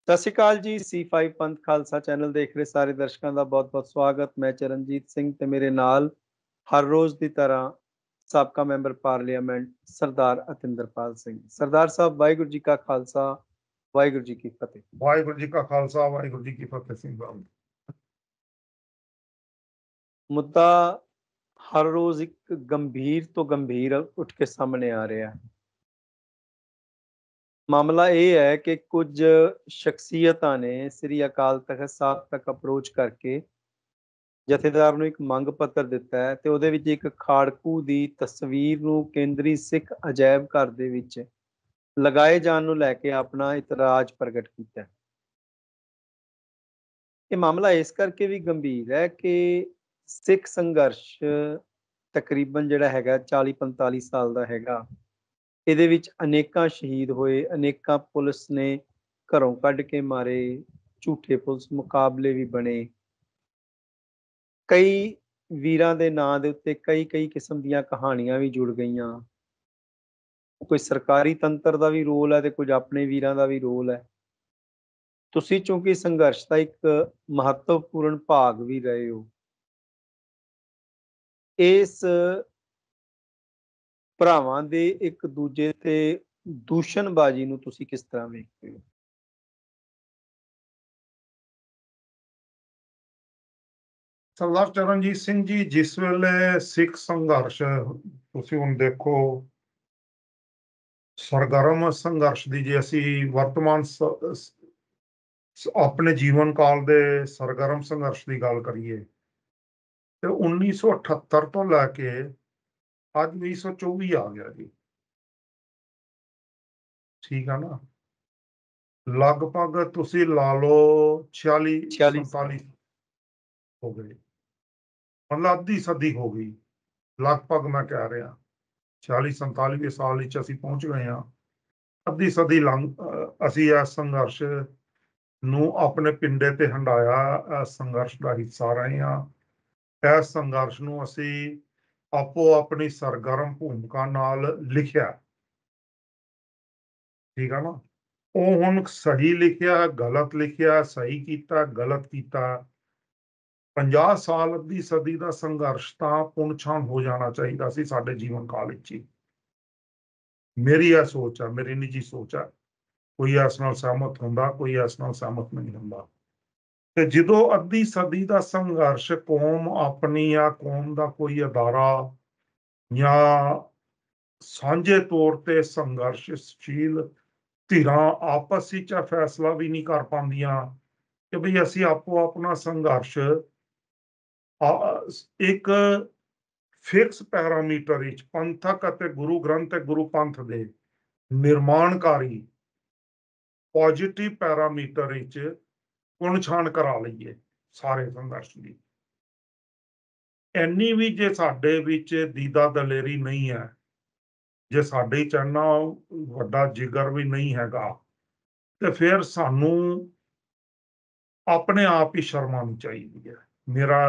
ਸਤਿ ਸ਼੍ਰੀ ਅਕਾਲ ਜੀ। C5 ਪੰਥ Khalsa channel ਦੇਖ ਰਹੇ ਸਾਰੇ ਦਰਸ਼ਕਾਂ ਦਾ ਬਹੁਤ-ਬਹੁਤ ਸਵਾਗਤ। ਮੈਂ ਚਰਨਜੀਤ ਸਿੰਘ ਤੇ ਮੇਰੇ ਨਾਲ ਹਰ ਰੋਜ਼ ਦੀ ਤਰ੍ਹਾਂ ਸਾਬਕਾ ਮੈਂਬਰ ਪਾਰਲੀਮੈਂਟ ਸਰਦਾਰ ਅਤਿੰਦਰਪਾਲ ਸਿੰਘ। ਸਰਦਾਰ ਸਾਹਿਬ, ਵਾਹਿਗੁਰੂ ਜੀ ਕਾ ਖਾਲਸਾ, ਵਾਹਿਗੁਰੂ ਜੀ ਕੀ ਫਤਿਹ। ਵਾਹਿਗੁਰੂ ਜੀ ਕਾ ਖਾਲਸਾ, ਵਾਹਿਗੁਰੂ ਜੀ ਕੀ ਫਤਿਹ। ਸਿੰਘ ਸਾਹਿਬ, ਮੁੱਦਾ ਹਰ ਰੋਜ਼ ਇੱਕ ਗੰਭੀਰ ਤੋਂ ਗੰਭੀਰ ਉੱਠ ਕੇ ਸਾਹਮਣੇ ਆ ਰਿਹਾ ਹੈ। ਮਾਮਲਾ ਇਹ ਹੈ ਕਿ ਕੁਝ ਸ਼ਖਸੀਅਤਾਂ ਨੇ ਸ੍ਰੀ ਅਕਾਲ ਤਖਤ ਸਾਹਿਬ ਤੱਕ ਅਪਰੋਚ ਕਰਕੇ ਜਥੇਦਾਰ ਨੂੰ ਇੱਕ ਮੰਗ ਪੱਤਰ ਦਿੱਤਾ ਹੈ ਤੇ ਉਹਦੇ ਵਿੱਚ ਇੱਕ ਖਾੜਕੂ ਦੀ ਤਸਵੀਰ ਨੂੰ ਕੇਂਦਰੀ ਸਿੱਖ ਅਜਾਇਬ ਘਰ ਦੇ ਵਿੱਚ ਲਗਾਏ ਜਾਣ ਨੂੰ ਲੈ ਕੇ ਆਪਣਾ ਇਤਰਾਜ਼ ਪ੍ਰਗਟ ਕੀਤਾ ਹੈ। ਇਹ ਮਾਮਲਾ ਇਸ ਕਰਕੇ ਵੀ ਗੰਭੀਰ ਹੈ ਕਿ ਸਿੱਖ ਸੰਘਰਸ਼ ਤਕਰੀਬਨ ਜਿਹੜਾ ਹੈਗਾ 40-45 ਸਾਲ ਦਾ ਹੈਗਾ। ਇਹਦੇ ਵਿੱਚ ਅਨੇਕਾਂ ਸ਼ਹੀਦ ਹੋਏ, ਅਨੇਕਾਂ ਪੁਲਿਸ ਨੇ ਘਰੋਂ ਕੱਢ ਕੇ ਮਾਰੇ, ਝੂਠੇ ਪੁਲਿਸ ਮੁਕਾਬਲੇ ਵੀ ਬਣੇ। ਕਈ ਵੀਰਾਂ ਦੇ ਨਾਂ ਦੇ ਉੱਤੇ ਕਈ ਕਿਸਮ ਦੀਆਂ ਕਹਾਣੀਆਂ ਵੀ ਜੁੜ ਗਈਆਂ। ਕੋਈ ਸਰਕਾਰੀ ਤੰਤਰ ਦਾ ਵੀ ਰੋਲ ਹੈ ਤੇ ਕੁਝ ਆਪਣੇ ਵੀਰਾਂ ਦਾ ਵੀ ਰੋਲ ਹੈ। ਤੁਸੀਂ ਚੂੰਕਿ ਸੰਘਰਸ਼ ਦਾ ਇੱਕ ਮਹੱਤਵਪੂਰਨ ਭਾਗ ਵੀ ਰਹੇ ਹੋ, ਇਸ ਭਰਾਵਾਂ ਦੇ ਇੱਕ ਦੂਜੇ ਤੇ ਦੂਸ਼ਣਬਾਜ਼ੀ ਨੂੰ ਤੁਸੀਂ ਕਿਸ ਤਰ੍ਹਾਂ ਵੇਖਦੇ ਹੋ? ਸਰਦਾਰ ਚਰਨਜੀਤ ਸਿੰਘ ਜੀ, ਜਿਸ ਵੇਲੇ ਸਿੱਖ ਸੰਘਰਸ਼ ਤੁਸੀਂ ਹੁਣ ਦੇਖੋ, ਸਰਗਰਮ ਸੰਘਰਸ਼ ਦੀ ਜੇ ਅਸੀਂ ਵਰਤਮਾਨ ਆਪਣੇ ਜੀਵਨ ਕਾਲ ਦੇ ਸਰਗਰਮ ਸੰਘਰਸ਼ ਦੀ ਗੱਲ ਕਰੀਏ ਤੇ 1978 ਤੋਂ ਲੈ ਕੇ ਅੱਜ 2024 ਆ ਗਿਆ ਜੀ। ਠੀਕ ਆ ਨਾ, ਲਗਭਗ ਤੁਸੀਂ ਲਾ ਲਓ 46-47 ਹੋ ਗਏ, ਮਤਲਬ ਅੱਧੀ ਸਦੀ ਹੋ ਗਈ ਲਗਭਗ। ਮੈਂ ਕਹਿ ਰਿਹਾ 40-47 ਸਾਲ ਵਿੱਚ ਅਸੀਂ ਪਹੁੰਚ ਗਏ ਹਾਂ। ਅੱਧੀ ਸਦੀ ਅਸੀਂ ਇਸ ਸੰਘਰਸ਼ ਨੂੰ ਆਪਣੇ ਪਿੰਡੇ ਤੇ ਹੰਢਾਇਆ, ਇਸ ਸੰਘਰਸ਼ ਦਾ ਹਿੱਸਾ ਰਹੇ ਹਾਂ। ਇਸ ਸੰਘਰਸ਼ ਨੂੰ ਅਸੀਂ ਆਪੋ ਆਪਣੀ ਸਰਗਰਮ ਭੂਮਿਕਾ ਨਾਲ ਲਿਖਿਆ। ਠੀਕ ਆ ਨਾ, ਉਹ ਹੁਣ ਸਹੀ ਲਿਖਿਆ, ਗਲਤ ਲਿਖਿਆ, ਸਹੀ ਕੀਤਾ, ਗਲਤ ਕੀਤਾ। 50 ਸਾਲ ਅੱਧੀ ਸਦੀ ਦਾ ਸੰਘਰਸ਼ ਤਾਂ ਪੁਨਛਾਣ ਹੋ ਜਾਣਾ ਚਾਹੀਦਾ ਸੀ ਸਾਡੇ ਜੀਵਨ ਕਾਲ ਵਿੱਚ ਹੀ। ਮੇਰੀ ਇਹ ਸੋਚ ਹੈ, ਮੇਰੀ ਨਿੱਜੀ ਸੋਚ ਹੈ। ਕੋਈ ਇਸ ਨਾਲ ਸਹਿਮਤ ਹੁੰਦਾ, ਕੋਈ ਇਸ ਨਾਲ ਸਹਿਮਤ ਨਹੀਂ ਹੁੰਦਾ। ਤੇ ਜਦੋਂ ਅੱਧੀ ਸਦੀ ਦਾ ਸੰਘਰਸ਼ ਕੌਮ ਆਪਣੀ ਜਾਂ ਕੌਮ ਦਾ ਕੋਈ ਅਦਾਰਾ ਜਾਂ ਸਾਂਝੇ ਤੌਰ ਤੇ ਸੰਘਰਸ਼ਸ਼ੀਲ ਧਿਰਾਂ ਆਪਸ ਵਿੱਚ ਫੈਸਲਾ ਵੀ ਨਹੀਂ ਕਰ ਪਾਉਂਦੀਆਂ ਕਿ ਬਈ ਅਸੀਂ ਆਪੋ ਆਪਣਾ ਸੰਘਰਸ਼ ਇੱਕ ਫਿਕਸ ਪੈਰਾਮੀਟਰ ਵਿੱਚ ਪੰਥਕ ਅਤੇ ਗੁਰੂ ਗ੍ਰੰਥ ਤੇ ਗੁਰੂ ਪੰਥ ਦੇ ਨਿਰਮਾਣਕਾਰੀ ਪੋਜ਼ਿਟਿਵ ਪੈਰਾਮੀਟਰ ਵਿੱਚ ਪੁਨਛਾਣ ਕਰਾ ਲਈਏ ਸਾਰੇ ਸੰਘਰਸ਼ ਦੀ। ਇੰਨੀ ਵੀ ਜੇ ਸਾਡੇ ਵਿੱਚ ਦੀਦਾ ਦਲੇਰੀ ਨਹੀਂ ਹੈ, ਜੇ ਸਾਡੇ ਚ ਇੰਨਾ ਵੱਡਾ ਜਿਗਰ ਵੀ ਨਹੀਂ ਹੈਗਾ, ਤੇ ਫਿਰ ਸਾਨੂੰ ਆਪਣੇ ਆਪ ਹੀ ਸ਼ਰਮ ਆਉਣੀ ਚਾਹੀਦੀ ਹੈ। ਮੇਰਾ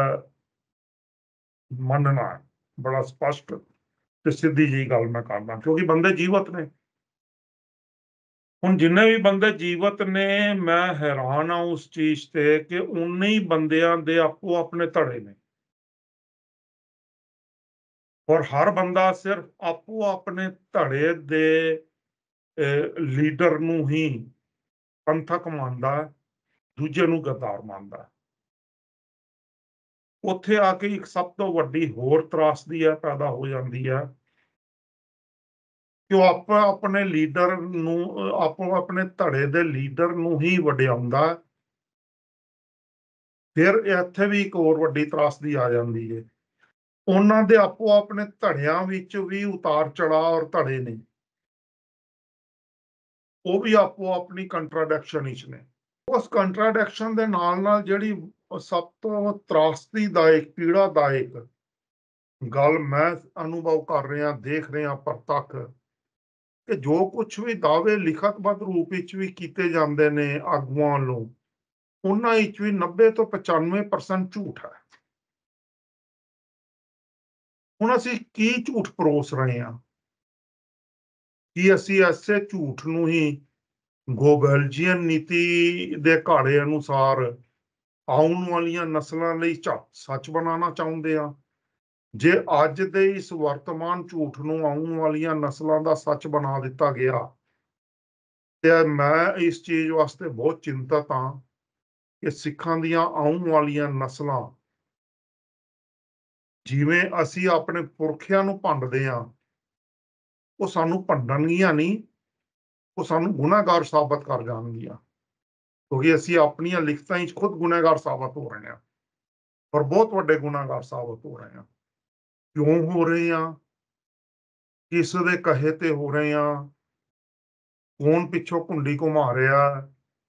ਮੰਨਣਾ ਹੈ, ਬੜਾ ਸਪਸ਼ਟ ਤੇ ਸਿੱਧੀ ਜਿਹੀ ਗੱਲ ਮੈਂ ਕਰਦਾ, ਕਿਉਂਕਿ ਬੰਦੇ ਜੀਵਤ ਨੇ। ਹੁਣ ਜਿੰਨੇ ਵੀ ਬੰਦੇ ਜੀਵਤ ਨੇ, ਮੈਂ ਹੈਰਾਨ ਹਾਂ ਉਸ ਚੀਜ਼ ਤੇ ਕਿ ਉਨੇ ਹੀ ਬੰਦਿਆਂ ਦੇ ਆਪੋ ਆਪਣੇ ਧੜੇ ਨੇ, ਔਰ ਹਰ ਬੰਦਾ ਸਿਰਫ ਆਪੋ ਆਪਣੇ ਧੜੇ ਦੇ ਲੀਡਰ ਨੂੰ ਹੀ ਪੰਥਕ ਮੰਨਦਾ, ਦੂਜੇ ਨੂੰ ਗੱਦਾਰ ਮੰਨਦਾ। ਉੱਥੇ ਆ ਕੇ ਇੱਕ ਸਭ ਤੋਂ ਵੱਡੀ ਹੋਰ ਤਰਾਸਦੀ ਹੈ ਪੈਦਾ ਹੋ ਜਾਂਦੀ ਹੈ ਕਿ ਉਹ ਆਪਣੇ ਲੀਡਰ ਨੂੰ, ਆਪੋ ਆਪਣੇ ਧੜੇ ਦੇ ਲੀਡਰ ਨੂੰ ਹੀ ਵਡਿਆਉਂਦਾ। ਫਿਰ ਇੱਥੇ ਵੀ ਇੱਕ ਹੋਰ ਵੱਡੀ ਤਰਾਸਦੀ ਆ ਜਾਂਦੀ ਹੈ, ਉਹਨਾਂ ਦੇ ਆਪੋ ਆਪਣੇ ਧੜਿਆਂ ਵਿੱਚ ਵੀ ਉਤਾਰ ਚੜਾਅ ਔਰ ਧੜੇ ਨੇ, ਉਹ ਵੀ ਆਪੋ ਆਪਣੀ ਕੰਟਰਾਡਿਕਸ਼ਨ ਵਿੱਚ ਨੇ। ਉਸ ਕੰਟਰਾਡਿਕਸ਼ਨ ਦੇ ਨਾਲ ਨਾਲ ਜਿਹੜੀ ਸਭ ਤੋਂ ਤਰਾਸਦੀਦਾਇਕ, ਪੀੜਾਦਾਇਕ ਗੱਲ ਮੈਂ ਅਨੁਭਵ ਕਰ ਰਿਹਾ, ਦੇਖ ਰਿਹਾ ਪ੍ਰਤੱਖ, ਕਿ ਜੋ ਕੁਛ ਵੀ ਦਾਅਵੇ ਲਿਖਤਬੱਧ ਰੂਪ ਵਿੱਚ ਵੀ ਕੀਤੇ ਜਾਂਦੇ ਨੇ ਆਗੂਆਂ ਵੱਲੋਂ, ਉਹਨਾਂ ਵਿੱਚ ਵੀ 90 ਤੋਂ 95% ਝੂਠ ਹੈ। ਹੁਣ ਅਸੀਂ ਕੀ ਝੂਠ ਪਰੋਸ ਰਹੇ ਹਾਂ? ਕੀ ਅਸੀਂ ਐਸੇ ਝੂਠ ਨੂੰ ਹੀ ਗੋਬੈਲਜੀਅਨ ਨੀਤੀ ਦੇ ਘਾੜੇ ਅਨੁਸਾਰ ਆਉਣ ਵਾਲੀਆਂ ਨਸਲਾਂ ਲਈ ਸੱਚ ਬਣਾਉਣਾ ਚਾਹੁੰਦੇ ਆ। ਜੇ ਅੱਜ ਦੇ ਇਸ ਵਰਤਮਾਨ ਝੂਠ ਨੂੰ ਆਉਣ ਵਾਲੀਆਂ ਨਸਲਾਂ ਦਾ ਸੱਚ ਬਣਾ ਦਿੱਤਾ ਗਿਆ, ਤੇ ਮੈਂ ਇਸ ਚੀਜ਼ ਵਾਸਤੇ ਬਹੁਤ ਚਿੰਤਤ ਹਾਂ ਕਿ ਸਿੱਖਾਂ ਦੀਆਂ ਆਉਣ ਵਾਲੀਆਂ ਨਸਲਾਂ, ਜਿਵੇਂ ਅਸੀਂ ਆਪਣੇ ਪੁਰਖਿਆਂ ਨੂੰ ਭੰਡਦੇ ਹਾਂ, ਉਹ ਸਾਨੂੰ ਭੰਡਣਗੀਆਂ ਨਹੀਂ, ਉਹ ਸਾਨੂੰ ਗੁਨਾਹਗਾਰ ਸਾਬਤ ਕਰ ਜਾਣਗੀਆਂ, ਕਿਉਂਕਿ ਅਸੀਂ ਆਪਣੀਆਂ ਲਿਖਤਾਂ ਵਿੱਚ ਖੁਦ ਗੁਨਾਹਗਾਰ ਸਾਬਤ ਹੋ ਰਹੇ ਹਾਂ, ਔਰ ਬਹੁਤ ਵੱਡੇ ਗੁਨਾਹਗਾਰ ਸਾਬਤ ਹੋ ਰਹੇ ਹਾਂ। ਕਿਉਂ ਹੋ ਰਹੇ ਹਾਂ? ਕਿਸ ਦੇ ਕਹੇ ਤੇ ਹੋ ਰਹੇ ਹਾਂ? ਕੌਣ ਪਿੱਛੋਂ ਕੁੰਡੀ ਘੁਮਾ ਰਿਹਾ?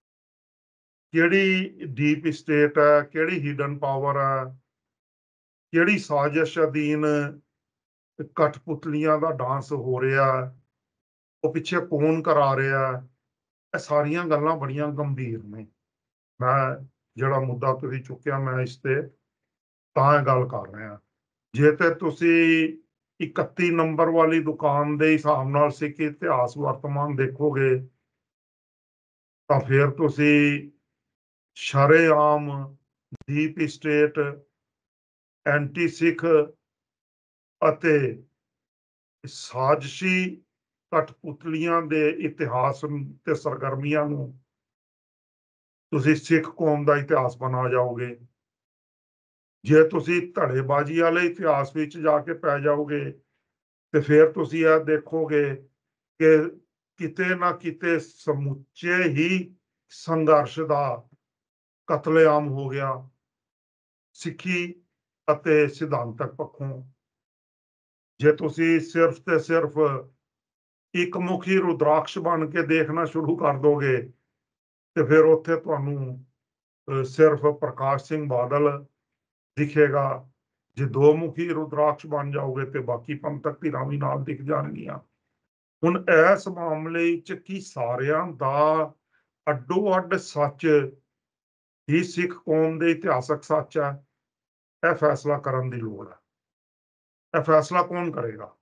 ਕਿਹੜੀ ਡੀਪ ਸਟੇਟ ਹੈ? ਕਿਹੜੀ ਹਿਡਨ ਪਾਵਰ ਹੈ? ਕਿਹੜੀ ਸਾਜ਼ਿਸ਼ ਅਧੀਨ ਕਠਪੁਤਲੀਆਂ ਦਾ ਡਾਂਸ ਹੋ ਰਿਹਾ? ਉਹ ਪਿੱਛੇ ਕੌਣ ਕਰਾ ਰਿਹਾ? ਇਹ ਸਾਰੀਆਂ ਗੱਲਾਂ ਬੜੀਆਂ ਗੰਭੀਰ ਨੇ। ਮੈਂ ਜਿਹੜਾ ਮੁੱਦਾ ਤੁਸੀਂ ਚੁੱਕਿਆ, ਮੈਂ ਇਸ ਤੇ ਤਾਂ ਇਹ ਗੱਲ ਕਰ ਰਿਹਾ। ਜੇ ਤੇ ਤੁਸੀਂ 31 ਨੰਬਰ ਵਾਲੀ ਦੁਕਾਨ ਦੇ ਹਿਸਾਬ ਨਾਲ ਸਿੱਖ ਇਤਿਹਾਸ ਵਰਤਮਾਨ ਦੇਖੋਗੇ, ਤਾਂ ਫਿਰ ਤੁਸੀਂ ਸ਼ਰੇਆਮ ਡੀਪ ਸਟੇਟ, ਐਂਟੀ ਸਿੱਖ ਅਤੇ ਸਾਜ਼ਿਸ਼ੀ ਕਠਪੁਤਲੀਆਂ ਦੇ ਇਤਿਹਾਸ ਤੇ ਸਰਗਰਮੀਆਂ ਨੂੰ ਤੁਸੀਂ ਸਿੱਖ ਕੌਮ ਦਾ ਇਤਿਹਾਸ ਬਣਾ ਜਾਓਗੇ। ਜੇ ਤੁਸੀਂ ਧੜੇਬਾਜ਼ੀ ਵਾਲੇ ਇਤਿਹਾਸ ਵਿੱਚ ਜਾ ਕੇ ਪੈ ਜਾਓਗੇ, ਤੇ ਫਿਰ ਤੁਸੀਂ ਇਹ ਦੇਖੋਗੇ ਕਿ ਕਿਤੇ ਨਾ ਕਿਤੇ ਸਮੁੱਚੇ ਹੀ ਸੰਘਰਸ਼ ਦਾ ਕਤਲੇਆਮ ਹੋ ਗਿਆ, ਸਿੱਖੀ ਅਤੇ ਸਿਧਾਂਤਕ ਪੱਖੋਂ। ਜੇ ਤੁਸੀਂ ਸਿਰਫ ਤੇ ਸਿਰਫ ਇੱਕ ਮੁਖੀ ਰੁਦਰਾਕਸ਼ ਬਣ ਕੇ ਦੇਖਣਾ ਸ਼ੁਰੂ ਕਰ ਦੋਗੇ, ਤੇ ਫਿਰ ਉੱਥੇ ਤੁਹਾਨੂੰ ਸਿਰਫ ਪ੍ਰਕਾਸ਼ ਸਿੰਘ ਬਾਦਲ ਦਿਖੇਗਾ। ਜੇ ਦੋ ਮੁਖੀ ਰੁਦਰਾਕਸ਼ ਬਣ ਜਾਓਗੇ ਤੇ ਬਾਕੀ ਪੰਥਕ ਧਿਰਾਂ ਵੀ ਨਾਲ ਦਿਖ ਜਾਣਗੀਆਂ। ਹੁਣ ਇਸ ਮਾਮਲੇ 'ਚ ਕੀ ਸਾਰਿਆਂ ਦਾ ਅੱਡੋ ਅੱਡ ਸੱਚ ਹੀ ਸਿੱਖ ਕੌਮ ਦੇ ਇਤਿਹਾਸਕ ਸੱਚ ਹੈ? ਇਹ ਫੈਸਲਾ ਕਰਨ ਦੀ ਲੋੜ ਹੈ। ਇਹ ਫੈਸਲਾ ਕੌਣ ਕਰੇਗਾ?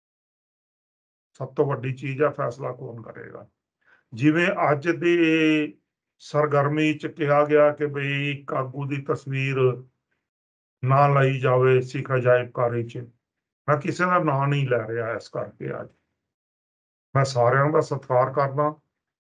ਸਭ ਤੋਂ ਵੱਡੀ ਚੀਜ਼ ਹੈ, ਫੈਸਲਾ ਕੌਣ ਕਰੇਗਾ? ਜਿਵੇਂ ਅੱਜ ਦੀ ਸਰਗਰਮੀ 'ਚ ਕਿਹਾ ਗਿਆ ਕਿ ਬਈ ਇੱਕ ਆਗੂ ਦੀ ਤਸਵੀਰ ਨਾ ਲਈ ਜਾਵੇ ਸਿੱਖ ਅਜਾਇਬ ਘਰ 'ਚ, ਮੈਂ ਕਿਸੇ ਦਾ ਨਾਂ ਨਹੀਂ ਲੈ ਰਿਹਾ ਇਸ ਕਰਕੇ। ਅੱਜ ਮੈਂ ਸਾਰਿਆਂ ਦਾ ਸਤਿਕਾਰ ਕਰਦਾ,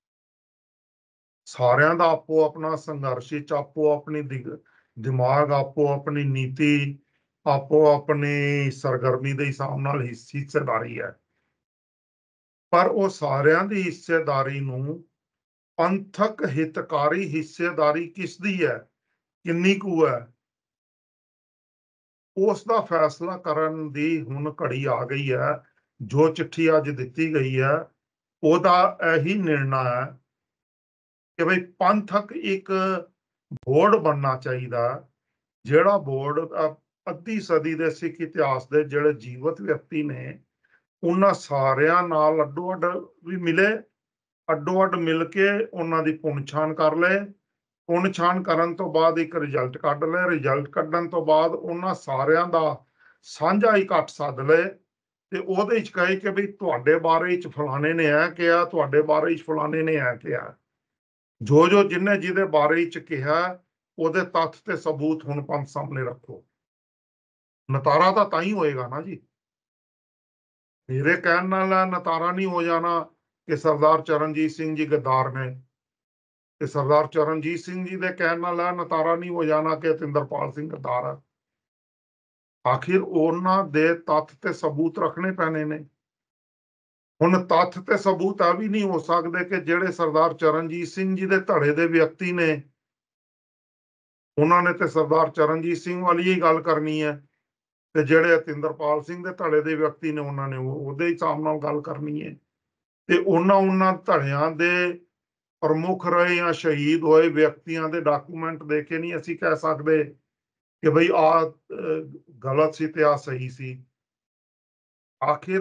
ਸਾਰਿਆਂ ਦਾ ਆਪੋ ਆਪਣਾ ਸੰਘਰਸ਼ ਵਿੱਚ ਆਪੋ ਆਪਣੀ ਦਿਮਾਗ, ਆਪੋ ਆਪਣੀ ਨੀਤੀ, ਆਪੋ ਆਪਣੀ ਸਰਗਰਮੀ ਦੇ ਹਿਸਾਬ ਨਾਲ ਹਿੱਸੇਦਾਰੀ ਹੈ। ਪਰ ਉਹ ਸਾਰਿਆਂ ਦੀ ਹਿੱਸੇਦਾਰੀ ਨੂੰ ਪੰਥਕ ਹਿਤਕਾਰੀ ਹਿੱਸੇਦਾਰੀ ਕਿਸ ਦੀ ਹੈ, ਕਿੰਨੀ ਕੁ ਹੈ, ਉਸ ਦਾ ਫੈਸਲਾ ਕਰਨ ਦੀ ਹੁਣ ਘੜੀ ਆ ਗਈ ਹੈ। ਜੋ ਚਿੱਠੀ ਅੱਜ ਦਿੱਤੀ ਗਈ ਹੈ, ਉਹਦਾ ਇਹੀ ਨਿਰਣਾ ਹੈ ਕਿ ਬਈ ਪੰਥਕ ਇੱਕ ਬੋਰਡ ਬਣਨਾ ਚਾਹੀਦਾ, ਜਿਹੜਾ ਬੋਰਡ ਅੱਧੀ ਸਦੀ ਦੇ ਸਿੱਖ ਇਤਿਹਾਸ ਦੇ ਜਿਹੜੇ ਜੀਵਤ ਵਿਅਕਤੀ ਨੇ, ਉਹਨਾਂ ਸਾਰਿਆਂ ਨਾਲ ਅੱਡੋ ਅੱਡ ਵੀ ਮਿਲੇ, ਅੱਡੋ ਅੱਡ ਮਿਲ ਕੇ ਉਹਨਾਂ ਦੀ ਪੁਣਛਾਣ ਕਰ ਲਏ, ਪੁਣਛਾਣ ਕਰਨ ਤੋਂ ਬਾਅਦ ਇੱਕ ਰਿਜ਼ਲਟ ਕੱਢ ਲਏ, ਰਿਜ਼ਲਟ ਕੱਢਣ ਤੋਂ ਬਾਅਦ ਉਹਨਾਂ ਸਾਰਿਆਂ ਦਾ ਸਾਂਝਾ ਇਕੱਠ ਸੱਦ ਲਏ, ਤੇ ਉਹਦੇ 'ਚ ਕਹੇ ਕਿ ਵੀ ਤੁਹਾਡੇ ਬਾਰੇ 'ਚ ਫਲਾਣੇ ਨੇ ਇਹ ਕਿਹਾ, ਤੁਹਾਡੇ ਬਾਰੇ 'ਚ ਫਲਾਣੇ ਨੇ ਇਹ ਕਿਹਾ। ਜੋ ਜੋ ਜਿਹਨੇ ਜਿਹਦੇ ਬਾਰੇ 'ਚ ਕਿਹਾ, ਉਹਦੇ ਤੱਥ ਤੇ ਸਬੂਤ ਹੁਣ ਪੰਥ ਸਾਹਮਣੇ ਰੱਖੋ। ਨਤਾਰਾ ਤਾਂ ਹੀ ਹੋਏਗਾ ਨਾ ਜੀ। ਮੇਰੇ ਕਹਿਣ ਨਾਲ ਨਤਾਰਾ ਨਹੀਂ ਹੋ ਜਾਣਾ ਕਿ ਸਰਦਾਰ ਚਰਨਜੀਤ ਸਿੰਘ ਜੀ ਗੱਦਾਰ ਨੇ, ਤੇ ਸਰਦਾਰ ਚਰਨਜੀਤ ਸਿੰਘ ਜੀ ਦੇ ਕਹਿਣ ਨਾਲ ਨਤਾਰਾ ਨਹੀਂ ਹੋ ਜਾਣਾ ਕਿ ਅਤਿੰਦਰਪਾਲ ਸਿੰਘ ਗੱਦਾਰ ਹੈ। ਆਖਿਰ ਉਹਨਾਂ ਦੇ ਤੱਥ ਤੇ ਸਬੂਤ ਰੱਖਣੇ ਪੈਣੇ ਨੇ। ਹੁਣ ਤੱਥ ਤੇ ਸਬੂਤ ਆ ਵੀ ਨਹੀਂ ਹੋ ਸਕਦੇ ਕਿ ਜਿਹੜੇ ਸਰਦਾਰ ਚਰਨਜੀਤ ਸਿੰਘ ਜੀ ਦੇ ਧੜੇ ਦੇ ਵਿਅਕਤੀ ਨੇ, ਉਹਨਾਂ ਨੇ ਤੇ ਸਰਦਾਰ ਚਰਨਜੀਤ ਸਿੰਘ ਵਾਲੀ ਹੀ ਗੱਲ ਕਰਨੀ ਹੈ, ਤੇ ਜਿਹੜੇ ਅਤਿੰਦਰਪਾਲ ਸਿੰਘ ਦੇ ਧੜੇ ਦੇ ਵਿਅਕਤੀ ਨੇ, ਉਹਨਾਂ ਨੇ ਉਹਦੇ ਹਿਸਾਬ ਨਾਲ ਗੱਲ ਕਰਨੀ ਹੈ। ਤੇ ਉਹਨਾਂ ਧੜਿਆਂ ਦੇ ਪ੍ਰਮੁੱਖ ਰਹੇ ਜਾਂ ਸ਼ਹੀਦ ਹੋਏ ਵਿਅਕਤੀਆਂ ਦੇ ਡਾਕੂਮੈਂਟ ਦੇ ਕੇ ਨਹੀਂ ਅਸੀਂ ਕਹਿ ਸਕਦੇ ਕਿ ਬਈ ਆਹ ਗਲਤ ਸੀ ਤੇ ਆਹ ਸਹੀ ਸੀ। ਆਖਿਰ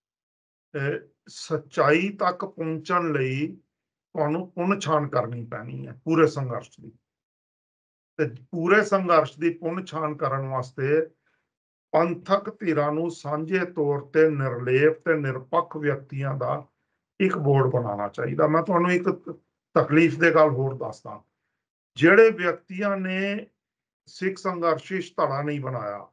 ਸੱਚਾਈ ਤੱਕ ਪਹੁੰਚਣ ਲਈ ਤੁਹਾਨੂੰ ਪੁਣਛਾਣ ਕਰਨੀ ਪੈਣੀ ਹੈ ਪੂਰੇ ਸੰਘਰਸ਼ ਦੀ, ਤੇ ਪੂਰੇ ਸੰਘਰਸ਼ ਦੀ ਪੁਣਛਾਣ ਕਰਨ ਵਾਸਤੇ ਪੰਥਕ ਧਿਰਾਂ ਨੂੰ ਸਾਂਝੇ ਤੌਰ ਤੇ ਨਿਰਲੇਪ ਤੇ ਨਿਰਪੱਖ ਵਿਅਕਤੀਆਂ ਦਾ ਇੱਕ ਬੋਰਡ ਬਣਾਉਣਾ ਚਾਹੀਦਾ। ਮੈਂ ਤੁਹਾਨੂੰ ਇੱਕ ਤਕਲੀਫ ਦੇ ਗੱਲ ਹੋਰ ਦੱਸਦਾ, ਜਿਹੜੇ ਵਿਅਕਤੀਆਂ ਨੇ ਸਿੱਖ ਸੰਘਰਸ਼ ਧੜਾ ਨਹੀਂ ਬਣਾਇਆ,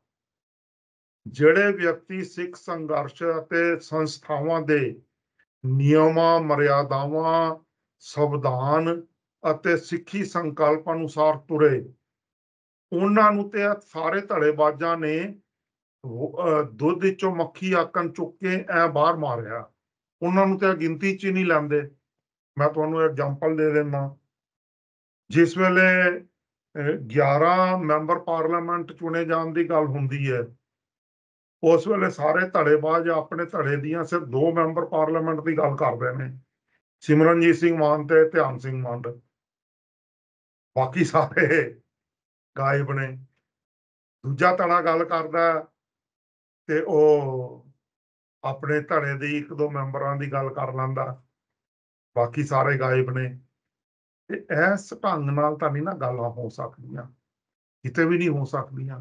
ਜਿਹੜੇ ਵਿਅਕਤੀ ਸਿੱਖ ਸੰਘਰਸ਼ ਅਤੇ ਸੰਸਥਾਵਾਂ ਦੇ ਨਿਯਮਾਂ, ਮਰਿਆਦਾਵਾਂ, ਸੰਵਿਧਾਨ ਅਤੇ ਸਿੱਖੀ ਸੰਕਲਪ ਅਨੁਸਾਰ ਤੁਰੇ, ਉਹਨਾਂ ਨੂੰ ਤੇ ਸਾਰੇ ਧੜੇਬਾਜ਼ਾਂ ਨੇ ਦੁੱਧ ਵਿੱਚੋਂ ਮੱਖੀ ਆਕਣ ਚੁੱਕ ਕੇ ਐ ਬਾਹਰ ਮਾਰਿਆ। ਉਹਨਾਂ ਨੂੰ ਤੇ ਗਿਣਤੀ 'ਚ ਹੀ ਨਹੀਂ ਲੈਂਦੇ। ਮੈਂ ਤੁਹਾਨੂੰ ਐਗਜ਼ਾਮਪਲ ਦੇ ਦਿੰਦਾ, ਜਿਸ ਵੇਲੇ 11 ਮੈਂਬਰ ਪਾਰਲੀਮੈਂਟ ਚੁਣੇ ਜਾਣ ਦੀ ਗੱਲ ਹੁੰਦੀ ਹੈ, ਉਸ ਵੇਲੇ ਸਾਰੇ ਧੜੇਬਾਜ਼ ਆਪਣੇ ਧੜੇ ਦੀਆਂ ਸਿਰਫ 2 ਮੈਂਬਰ ਪਾਰਲੀਮੈਂਟ ਦੀ ਗੱਲ ਕਰਦੇ ਨੇ, ਸਿਮਰਨਜੀਤ ਸਿੰਘ ਮਾਨ ਤੇ ਧਿਆਨ ਸਿੰਘ ਮਾਨ। ਬਾਕੀ ਸਾਰੇ ਗਾਇਬ ਨੇ। ਦੂਜਾ ਧੜਾ ਗੱਲ ਕਰਦਾ ਤੇ ਉਹ ਆਪਣੇ ਧੜੇ ਦੇ 1-2 ਮੈਂਬਰਾਂ ਦੀ ਗੱਲ ਕਰ ਲੈਂਦਾ, ਬਾਕੀ ਸਾਰੇ ਗਾਇਬ ਨੇ। ਤੇ ਇਸ ਢੰਗ ਨਾਲ ਤਾਂ ਨਹੀਂ ਨਾ ਗੱਲਾਂ ਹੋ ਸਕਦੀਆਂ, ਕਿਤੇ ਵੀ ਨਹੀਂ ਹੋ ਸਕਦੀਆਂ।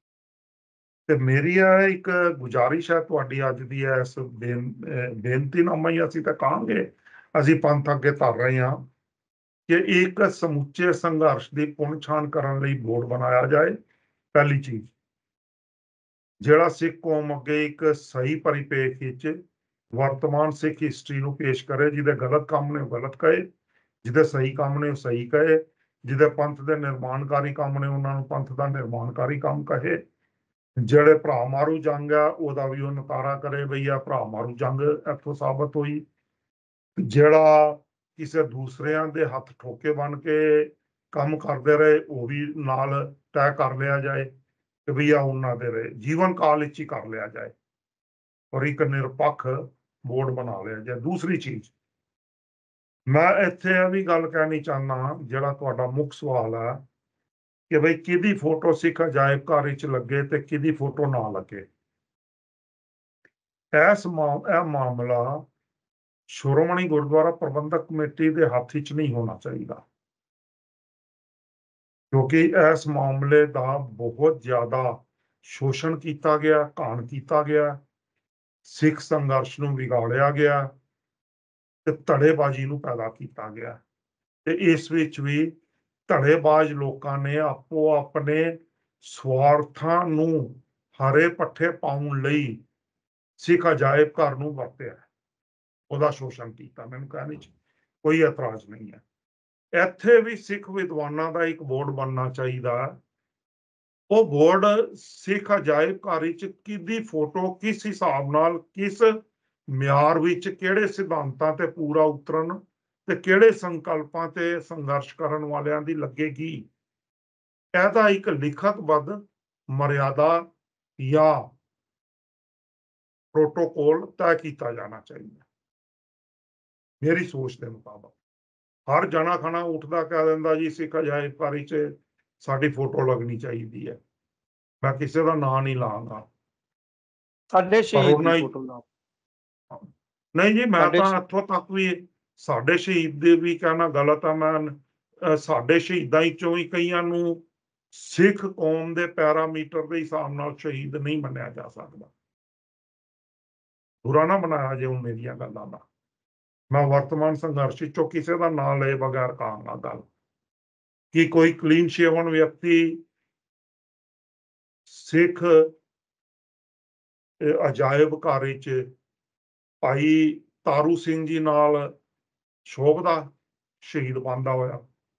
ਤੇ ਮੇਰੀ ਇੱਕ ਗੁਜ਼ਾਰਿਸ਼ ਹੈ ਤੁਹਾਡੀ ਅੱਜ ਦੀ ਇਸ ਬੇਨਤੀਨਾਮਾ ਹੀ ਅਸੀਂ ਤਾਂ ਕਹਾਂਗੇ, ਅਸੀਂ ਪੰਥ ਅੱਗੇ ਧਰ ਰਹੇ ਹਾਂ ਕਿ ਇੱਕ ਸਮੁੱਚੇ ਸੰਘਰਸ਼ ਦੀ ਪੁਣਛਾਣ ਕਰਨ ਲਈ ਬੋਰਡ ਬਣਾਇਆ ਜਾਏ। ਪਹਿਲੀ ਚੀਜ਼, ਜਿਹੜਾ ਸਿੱਖ ਕੌਮ ਅੱਗੇ ਇੱਕ ਸਹੀ ਪਰਿਪੇਖ ਵਿੱਚ ਵਰਤਮਾਨ ਸਿੱਖ ਹਿਸਟਰੀ ਨੂੰ ਪੇਸ਼ ਕਰੇ, ਜਿਹਦੇ ਗਲਤ ਕੰਮ ਨੇ ਉਹ ਗਲਤ ਕਹੇ, ਜਿਹਦੇ ਸਹੀ ਕੰਮ ਨੇ ਉਹ ਸਹੀ ਕਹੇ, ਜਿਹਦੇ ਪੰਥ ਦੇ ਨਿਰਮਾਣਕਾਰੀ ਕੰਮ ਨੇ ਉਹਨਾਂ ਨੂੰ ਪੰਥ ਦਾ ਨਿਰਮਾਣਕਾਰੀ ਕੰਮ ਕਹੇ। ਜਿਹੜੇ ਭਰਾ ਮਾਰੂ ਜੰਗ ਆ ਉਹਦਾ ਵੀ ਉਹ ਨਕਾਰਾ ਕਰੇ, ਬਈ ਆ ਭਰਾ ਮਾਰੂ ਜੰਗ ਇੱਥੋਂ ਸਾਬਤ ਹੋਈ। ਜਿਹੜਾ ਕਿਸੇ ਦੂਸਰਿਆਂ ਦੇ ਹੱਥ ਠੋਕੇ ਬਣ ਕੇ ਕੰਮ ਕਰਦੇ ਰਹੇ, ਉਹ ਵੀ ਨਾਲ ਤੈਅ ਕਰ ਲਿਆ ਜਾਏ ਕਿ ਵੀ ਆ ਉਹਨਾਂ ਦੇ ਰਹੇ, ਜੀਵਨ ਕਾਲ ਵਿੱਚ ਹੀ ਕਰ ਲਿਆ ਜਾਏ, ਔਰ ਇੱਕ ਨਿਰਪੱਖ ਬੋਰਡ ਬਣਾ ਲਿਆ ਜਾਏ। ਦੂਸਰੀ ਚੀਜ਼, ਮੈਂ ਇੱਥੇ ਇਹ ਵੀ ਗੱਲ ਕਹਿਣੀ ਚਾਹੁੰਦਾ, ਜਿਹੜਾ ਤੁਹਾਡਾ ਮੁੱਖ ਸਵਾਲ ਹੈ ਕਿ ਬਈ ਕਿਹਦੀ ਫੋਟੋ ਸਿੱਖ ਅਜਾਇਬ ਘਰ ਵਿੱਚ ਲੱਗੇ ਤੇ ਕਿਹਦੀ ਫੋਟੋ ਨਾ ਲੱਗੇ। ਇਹ ਮਾਮਲਾ ਸ਼੍ਰੋਮਣੀ ਗੁਰਦੁਆਰਾ ਪ੍ਰਬੰਧਕ ਕਮੇਟੀ ਦੇ ਹੱਥ ਵਿੱਚ ਨਹੀਂ ਹੋਣਾ ਚਾਹੀਦਾ, ਕਿਉਂਕਿ ਇਸ ਮਾਮਲੇ ਦਾ ਬਹੁਤ ਜ਼ਿਆਦਾ ਸ਼ੋਸ਼ਣ ਕੀਤਾ ਗਿਆ, ਘਾਣ ਕੀਤਾ ਗਿਆ, ਸਿੱਖ ਸੰਘਰਸ਼ ਨੂੰ ਵਿਗਾੜਿਆ ਗਿਆ ਤੇ ਧੜੇਬਾਜ਼ੀ ਨੂੰ ਪੈਦਾ ਕੀਤਾ ਗਿਆ। ਤੇ ਇਸ ਵਿੱਚ ਵੀ ਧੜੇਬਾਜ਼ ਲੋਕਾਂ ਨੇ ਆਪੋ ਆਪਣੇ ਸਵਾਰਥਾਂ ਨੂੰ ਹਰੇ ਪੱਠੇ ਪਾਉਣ ਲਈ ਸਿੱਖ ਅਜਾਇਬ ਘਰ ਨੂੰ ਵਰਤਿਆ, ਉਹਦਾ ਸ਼ੋਸ਼ਣ ਕੀਤਾ। ਮੈਨੂੰ ਕਹਿਣ ਚ ਕੋਈ ਇਤਰਾਜ਼ ਨਹੀਂ ਹੈ। ਇੱਥੇ ਵੀ ਸਿੱਖ ਵਿਦਵਾਨਾਂ ਦਾ ਇੱਕ ਬੋਰਡ ਬਣਨਾ ਚਾਹੀਦਾ। ਉਹ ਬੋਰਡ ਸਿੱਖ ਅਜਾਇਬ ਘਰ ਵਿੱਚ ਕਿਹਦੀ ਫੋਟੋ ਕਿਸ ਹਿਸਾਬ ਨਾਲ, ਕਿਸ ਮਿਆਰ ਵਿੱਚ, ਕਿਹੜੇ ਸਿਧਾਂਤਾਂ ਤੇ ਪੂਰਾ ਉਤਰਨ ਤੇ ਕਿਹੜੇ ਸੰਕਲਪਾਂ ਤੇ ਸੰਘਰਸ਼ ਕਰਨ ਵਾਲਿਆਂ ਦੀ ਲੱਗੇਗੀ, ਇਹਦਾ ਇੱਕ ਲਿਖਤਬੱਧ ਮਰਿਆਦਾ ਜਾਂ ਪ੍ਰੋਟੋਕੋਲ ਤੈਅ ਕੀਤਾ ਜਾਣਾ ਚਾਹੀਦਾ। ਮੇਰੀ ਸੋਚ ਦੇ ਮੁਤਾਬਕ ਹਰ ਜਣਾ ਖਣਾ ਉੱਠਦਾ ਕਹਿ ਦਿੰਦਾ ਜੀ ਸਿੱਖ ਅਜਾਇਬ ਘਰ ਵਿੱਚ ਸਾਡੀ ਫੋਟੋ ਲੱਗਣੀ ਚਾਹੀਦੀ ਹੈ। ਮੈਂ ਕਿਸੇ ਦਾ ਨਾਂ ਨਹੀਂ ਲਾਂਗਾ, ਸਾਡੇ ਪਰ ਸ਼ਹੀਦ ਦੀ ਉਹਨਾਂ ਫੋਟੋ ਲਾਓ। ਨਹੀਂ ਜੀ, ਮੈਂ ਸਾਡੇ ਤਾਂ ਇੱਥੋਂ ਤੱਕ ਵੀ ਸਾਡੇ ਸ਼ਹੀਦ ਦੇ ਵੀ ਕਹਿਣਾ ਗਲਤ ਆ। ਮੈਂ ਸਾਡੇ ਸ਼ਹੀਦਾਂ ਵਿੱਚੋਂ ਵੀ ਕਈਆਂ ਨੂੰ ਸਿੱਖ ਕੌਮ ਦੇ ਪੈਰਾਮੀਟਰ ਦੇ ਹਿਸਾਬ ਨਾਲ ਸ਼ਹੀਦ ਨਹੀਂ ਮੰਨਿਆ ਜਾ ਸਕਦਾ। ਬੁਰਾ ਨਾ ਬਣਾਇਆ ਜੇ ਹੁਣ ਮੇਰੀਆਂ ਗੱਲਾਂ ਦਾ। ਮੈਂ ਵਰਤਮਾਨ ਸੰਘਰਸ਼ ਵਿੱਚੋਂ ਕਿਸੇ ਦਾ ਨਾਂ ਲਏ ਬਗੈਰ ਕਹਾਂਗਾ ਗੱਲ ਕਿ ਕੋਈ ਕਲੀਨ ਸ਼ੇਵਨ ਵਿਅਕਤੀ ਸਿੱਖ ਅਜਾਇਬ ਘਰ ਵਿੱਚ ਭਾਈ ਤਾਰੂ ਸਿੰਘ ਜੀ ਨਾਲ ਸ਼ੋਭਦਾ ਸ਼ਹੀਦ ਬਣਦਾ ਹੋਇਆ।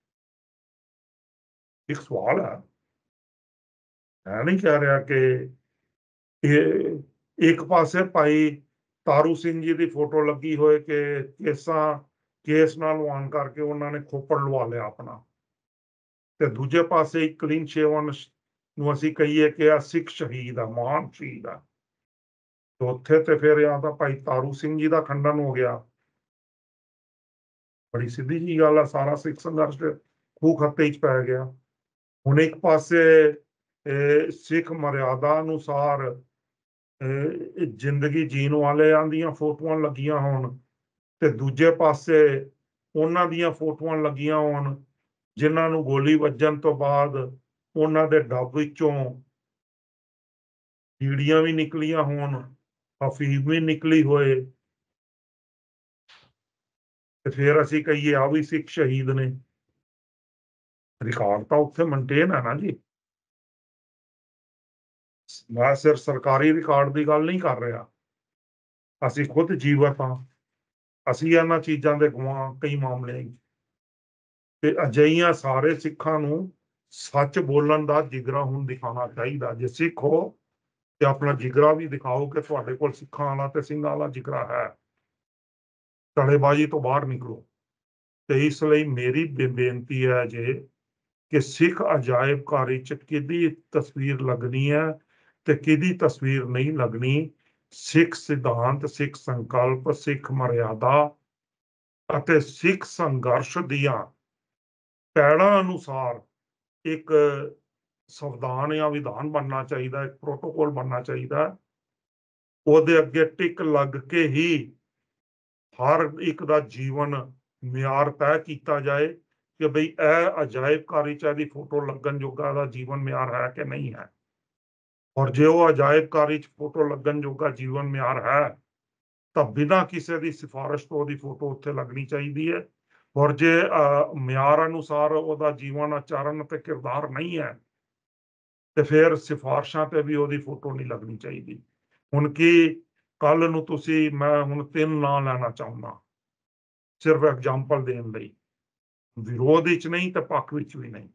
ਇੱਕ ਸਵਾਲ ਹੈ, ਮੈਂ ਨਹੀਂ ਕਹਿ ਰਿਹਾ ਕਿ ਇਹ ਇੱਕ ਪਾਸੇ ਭਾਈ ਤਾਰੂ ਸਿੰਘ ਜੀ ਦੀ ਫੋਟੋ ਲੱਗੀ ਹੋਏ ਕਿ ਕੇਸ ਨਾਲ ਲਵਾਉਣ ਕਰਕੇ ਉਹਨਾਂ ਨੇ ਖੋਪੜ ਲਵਾ ਲਿਆ ਆਪਣਾ, ਤੇ ਦੂਜੇ ਪਾਸੇ ਇੱਕ ਕਲੀਨ ਸ਼ੇਵਨ ਨੂੰ ਅਸੀਂ ਕਹੀਏ ਕਿ ਆ ਸਿੱਖ ਸ਼ਹੀਦ ਆ, ਮਹਾਨ ਸ਼ਹੀਦ ਆ। ਉੱਥੇ ਤੇ ਫਿਰ ਜਾਂ ਤਾਂ ਭਾਈ ਤਾਰੂ ਸਿੰਘ ਜੀ ਦਾ ਖੰਡਨ ਹੋ ਗਿਆ। ਬੜੀ ਸਿੱਧੀ ਜੀ ਗੱਲ ਆ, ਸਾਰਾ ਸਿੱਖ ਸੰਘਰਸ਼ ਖੂਹ ਖੱਤੇ ਚ ਪੈ ਗਿਆ। ਹੁਣ ਇੱਕ ਪਾਸੇ ਸਿੱਖ ਮਰਿਆਦਾ ਅਨੁਸਾਰ ਜ਼ਿੰਦਗੀ ਜੀਣ ਵਾਲਿਆਂ ਦੀਆਂ ਫੋਟੋਆਂ ਲੱਗੀਆਂ ਹੋਣ ਤੇ ਦੂਜੇ ਪਾਸੇ ਉਹਨਾਂ ਦੀਆਂ ਫੋਟੋਆਂ ਲੱਗੀਆਂ ਹੋਣ ਜਿਨ੍ਹਾਂ ਨੂੰ ਗੋਲੀ ਵੱਜਣ ਤੋਂ ਬਾਅਦ ਉਹਨਾਂ ਦੇ ਡੱਬ ਵਿੱਚੋਂ ਕੀੜੀਆਂ ਵੀ ਨਿਕਲੀਆਂ ਹੋਣ, ਅਫੀਮ ਵੀ ਨਿਕਲੀ ਹੋਏ। ਤੇ ਫਿਰ ਅਸੀਂ ਕਹੀਏ ਆ ਵੀ ਸਿੱਖ ਸ਼ਹੀਦ ਨੇ। ਰਿਕਾਰਡ ਤਾਂ ਉੱਥੇ ਮੇਨਟੇਨ ਹੈ ਨਾ ਜੀ। ਮੈਂ ਸਿਰਫ ਸਰਕਾਰੀ ਰਿਕਾਰਡ ਦੀ ਗੱਲ ਨਹੀਂ ਕਰ ਰਿਹਾ, ਅਸੀਂ ਖੁਦ ਜੀਵਤ ਹਾਂ, ਅਸੀਂ ਇਹਨਾਂ ਚੀਜ਼ਾਂ ਦੇ ਗਵਾਹ ਕਈ ਮਾਮਲਿਆਂ ਵਿੱਚ। ਤੇ ਅਜਿਹੀਆਂ ਸਾਰੇ ਸਿੱਖਾਂ ਨੂੰ ਸੱਚ ਬੋਲਣ ਦਾ ਜਿਗਰਾ ਹੁਣ ਦਿਖਾਉਣਾ ਚਾਹੀਦਾ। ਜੇ ਸਿੱਖ ਹੋ ਤੇ ਆਪਣਾ ਜਿਗਰਾ ਵੀ ਦਿਖਾਓ ਕਿ ਤੁਹਾਡੇ ਕੋਲ ਸਿੱਖਾਂ ਵਾਲਾ ਤੇ ਸਿੰਘਾਂ ਵਾਲਾ ਜਿਗਰਾ ਹੈ। ਧੜੇਬਾਜ਼ੀ ਤੋਂ ਬਾਹਰ ਨਿਕਲੋ। ਤੇ ਇਸ ਲਈ ਮੇਰੀ ਬੇਨਤੀ ਹੈ ਜੇ ਕਿ ਸਿੱਖ ਅਜਾਇਬ ਘਰ ਚ ਕਿਹਦੀ ਤਸਵੀਰ ਲੱਗਣੀ ਹੈ ਤੇ ਕਿਹਦੀ ਤਸਵੀਰ ਨਹੀਂ ਲੱਗਣੀ। ਸਿੱਖ ਸਿਧਾਂਤ, ਸਿੱਖ ਸੰਕਲਪ, ਸਿੱਖ ਮਰਿਆਦਾ ਅਤੇ ਸਿੱਖ ਸੰਘਰਸ਼ ਦੀਆਂ ਪੈੜਾਂ ਅਨੁਸਾਰ ਇੱਕ ਸੰਵਿਧਾਨ ਜਾਂ ਵਿਧਾਨ ਬਣਨਾ ਚਾਹੀਦਾ, ਇੱਕ ਪ੍ਰੋਟੋਕੋਲ ਬਣਨਾ ਚਾਹੀਦਾ। ਉਹਦੇ ਅੱਗੇ ਟਿਕ ਲੱਗ ਕੇ ਹੀ ਹਰ ਇੱਕ ਦਾ ਜੀਵਨ ਮਿਆਰ ਤੈਅ ਕੀਤਾ ਜਾਏ ਕਿ ਬਈ ਇਹ ਅਜਾਇਬ ਘਰ ਚ ਇਹਦੀ ਫੋਟੋ ਲੱਗਣ ਜੋਗਾ ਦਾ ਜੀਵਨ ਮਿਆਰ ਹੈ ਕਿ ਨਹੀਂ ਹੈ। ਔਰ ਜੇ ਉਹ ਅਜਾਇਬ ਘਰ ਚ ਫੋਟੋ ਲੱਗਣ ਜੋਗਾ ਜੀਵਨ ਮਿਆਰ ਹੈ ਤਾਂ ਬਿਨਾਂ ਕਿਸੇ ਦੀ ਸਿਫਾਰਿਸ਼ ਤੋਂ ਉਹਦੀ ਫੋਟੋ ਉੱਥੇ ਲੱਗਣੀ ਚਾਹੀਦੀ ਹੈ। ਔਰ ਜੇ ਮਿਆਰ ਅਨੁਸਾਰ ਉਹਦਾ ਜੀਵਨ, ਆਚਰਣ ਤੇ ਕਿਰਦਾਰ ਨਹੀਂ ਹੈ ਤੇ ਫਿਰ ਸਿਫਾਰਿਸ਼ਾਂ ਤੇ ਵੀ ਉਹਦੀ ਫੋਟੋ ਨਹੀਂ ਲੱਗਣੀ ਚਾਹੀਦੀ। ਹੁਣ ਕੀ ਕੱਲ ਨੂੰ ਤੁਸੀਂ, ਮੈਂ ਹੁਣ 3 ਨਾਂ ਲੈਣਾ ਚਾਹੁੰਦਾ ਸਿਰਫ ਐਗਜ਼ਾਮਪਲ ਦੇਣ ਲਈ, ਵਿਰੋਧ ਵਿੱਚ ਨਹੀਂ ਤੇ ਪੱਖ ਵਿੱਚ ਵੀ ਨਹੀਂ।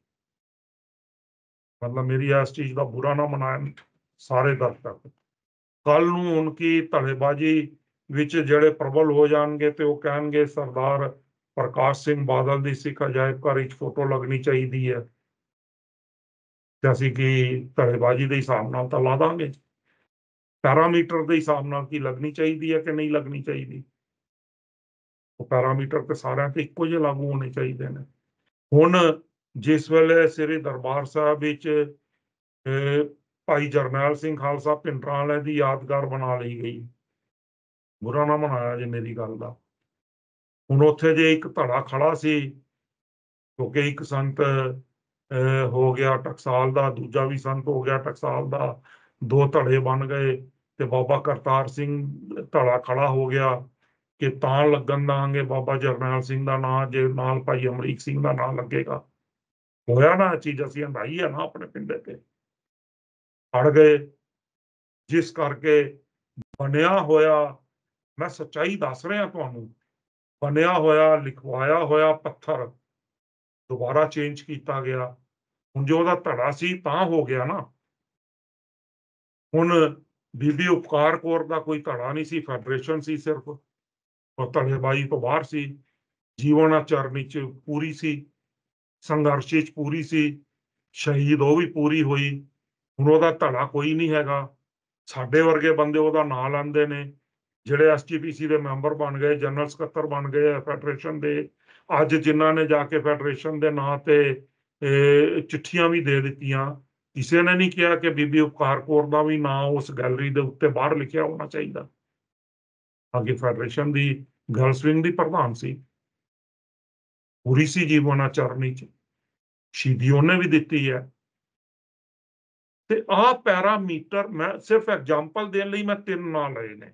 ਮਤਲਬ ਮੇਰੀ ਇਸ ਚੀਜ਼ ਦਾ ਬੁਰਾ ਨਾ ਮਨਾਇਆ ਸਾਰੇ ਦਰਸ਼ਕ। ਕੱਲ ਨੂੰ ਹੁਣ ਕੀ ਧੜੇਬਾਜ਼ੀ ਵਿੱਚ ਜਿਹੜੇ ਪ੍ਰਬਲ ਹੋ ਜਾਣਗੇ ਤੇ ਉਹ ਕਹਿਣਗੇ ਸਰਦਾਰ ਪ੍ਰਕਾਸ਼ ਸਿੰਘ ਬਾਦਲ ਦੀ ਸਿੱਖ ਅਜਾਇਬ ਘਰ ਵਿੱਚ ਫੋਟੋ ਲੱਗਣੀ ਚਾਹੀਦੀ ਹੈ ਤੇ ਅਸੀਂ ਕੀ ਧੜੇਬਾਜ਼ੀ ਦੇ ਹਿਸਾਬ ਨਾਲ ਤਾਂ ਲਾ ਦਾਂਗੇ। ਪੈਰਾਮੀਟਰ ਦੇ ਹਿਸਾਬ ਨਾਲ ਕੀ ਲੱਗਣੀ ਚਾਹੀਦੀ ਹੈ ਕਿ ਨਹੀਂ ਲੱਗਣੀ ਚਾਹੀਦੀ। ਉਹ ਪੈਰਾਮੀਟਰ ਤੇ ਸਾਰਿਆਂ ਤੇ ਇੱਕੋ ਜਿਹੇ ਲਾਗੂ ਹੋਣੇ ਚਾਹੀਦੇ ਨੇ। ਹੁਣ ਜਿਸ ਵੇਲੇ ਸ੍ਰੀ ਦਰਬਾਰ ਸਾਹਿਬ ਵਿੱਚ ਭਾਈ ਜਰਨੈਲ ਸਿੰਘ ਖਾਲਸਾ ਭਿੰਡਰਾਂ ਵਾਲੇ ਦੀ ਯਾਦਗਾਰ ਬਣਾ ਲਈ ਗਈ, ਬੁਰਾ ਨਾ ਮਨਾਇਆ ਜੇ ਮੇਰੀ ਗੱਲ ਦਾ। ਹੁਣ ਉੱਥੇ ਜੇ ਇੱਕ ਧੜਾ ਖੜਾ ਸੀ ਕਿਉਂਕਿ ਇੱਕ ਸੰਤ ਹੋ ਗਿਆ ਟਕਸਾਲ ਦਾ, ਦੂਜਾ ਵੀ ਸੰਤ ਹੋ ਗਿਆ ਟਕਸਾਲ ਦਾ, 2 ਧੜੇ ਬਣ ਗਏ ਤੇ ਬਾਬਾ ਕਰਤਾਰ ਸਿੰਘ ਧੜਾ ਖੜਾ ਹੋ ਗਿਆ ਕਿ ਤਾਂ ਲੱਗਣ ਦਾਂਗੇ ਬਾਬਾ ਜਰਨੈਲ ਸਿੰਘ ਦਾ ਨਾਂ ਜੇ ਨਾਲ ਭਾਈ ਅਮਰੀਕ ਸਿੰਘ ਦਾ ਨਾਂ ਲੱਗੇਗਾ। ਹੋਇਆ ਨਾ ਇਹ ਚੀਜ਼, ਅਸੀਂ ਹੰਡਾਈ ਹੈ ਨਾ ਆਪਣੇ ਪਿੰਡੇ ਤੇ ਅੜ ਗਏ। ਜਿਸ ਕਰਕੇ ਬਣਿਆ ਹੋਇਆ, ਮੈਂ ਸੱਚਾਈ ਦੱਸ ਰਿਹਾ ਤੁਹਾਨੂੰ, ਬਣਿਆ ਹੋਇਆ ਲਿਖਵਾਇਆ ਹੋਇਆ ਪੱਥਰ ਦੁਬਾਰਾ ਚੇਂਜ ਕੀਤਾ ਗਿਆ। ਹੁਣ ਜੋ ਉਹਦਾ ਧੜਾ ਸੀ ਤਾਂ ਹੋ ਗਿਆ ਨਾ। ਹੁਣ ਬੀਬੀ ਉਪਕਾਰ ਕੌਰ ਦਾ ਕੋਈ ਧੜਾ ਨਹੀਂ ਸੀ, ਫੈਡਰੇਸ਼ਨ ਸੀ ਸਿਰਫ। ਉਹ ਧੜੇਬਾਜ਼ੀ ਤੋਂ ਬਾਹਰ ਸੀ, ਜੀਵਨ ਆਚਰਣੀ ਚ ਪੂਰੀ ਸੀ, ਸੰਘਰਸ਼ ਚ ਪੂਰੀ ਸੀ, ਸ਼ਹੀਦ ਉਹ ਵੀ ਪੂਰੀ ਹੋਈ। ਹੁਣ ਉਹਦਾ ਧੜਾ ਕੋਈ ਨਹੀਂ ਹੈਗਾ। ਸਾਡੇ ਵਰਗੇ ਬੰਦੇ ਉਹਦਾ ਨਾਂ ਲੈਂਦੇ ਨੇ, ਜਿਹੜੇ SGPC ਦੇ ਮੈਂਬਰ ਬਣ ਗਏ, ਜਨਰਲ ਸਕੱਤਰ ਬਣ ਗਏ ਫੈਡਰੇਸ਼ਨ ਦੇ। ਅੱਜ ਜਿਨ੍ਹਾਂ ਨੇ ਜਾ ਕੇ ਫੈਡਰੇਸ਼ਨ ਦੇ ਨਾਂ ਤੇ ਚਿੱਠੀਆਂ ਵੀ ਦੇ ਦਿੱਤੀਆਂ, ਕਿਸੇ ਨੇ ਨਹੀਂ ਕਿਹਾ ਕਿ ਬੀਬੀ ਉਪਕਾਰ ਕੌਰ ਦਾ ਵੀ ਨਾਂ ਉਸ ਗੈਲਰੀ ਦੇ ਉੱਤੇ ਬਾਹਰ ਲਿਖਿਆ ਹੋਣਾ ਚਾਹੀਦਾ। ਅੱਗੇ ਫੈਡਰੇਸ਼ਨ ਦੀ ਗਰਲਸ ਵਿੰਗ ਦੀ ਪ੍ਰਧਾਨ ਸੀ, ਪੂਰੀ ਸੀ ਜੀਵਨ ਆਚਰਣੀ ਚ, ਸ਼ਹੀਦੀ ਉਹਨੇ ਵੀ ਦਿੱਤੀ ਹੈ। ਤੇ ਆਹ ਪੈਰਾਮੀਟਰ ਮੈਂ ਸਿਰਫ ਐਗਜ਼ਾਮਪਲ ਦੇਣ ਲਈ ਮੈਂ 3 ਨਾਂ ਲਏ ਨੇ।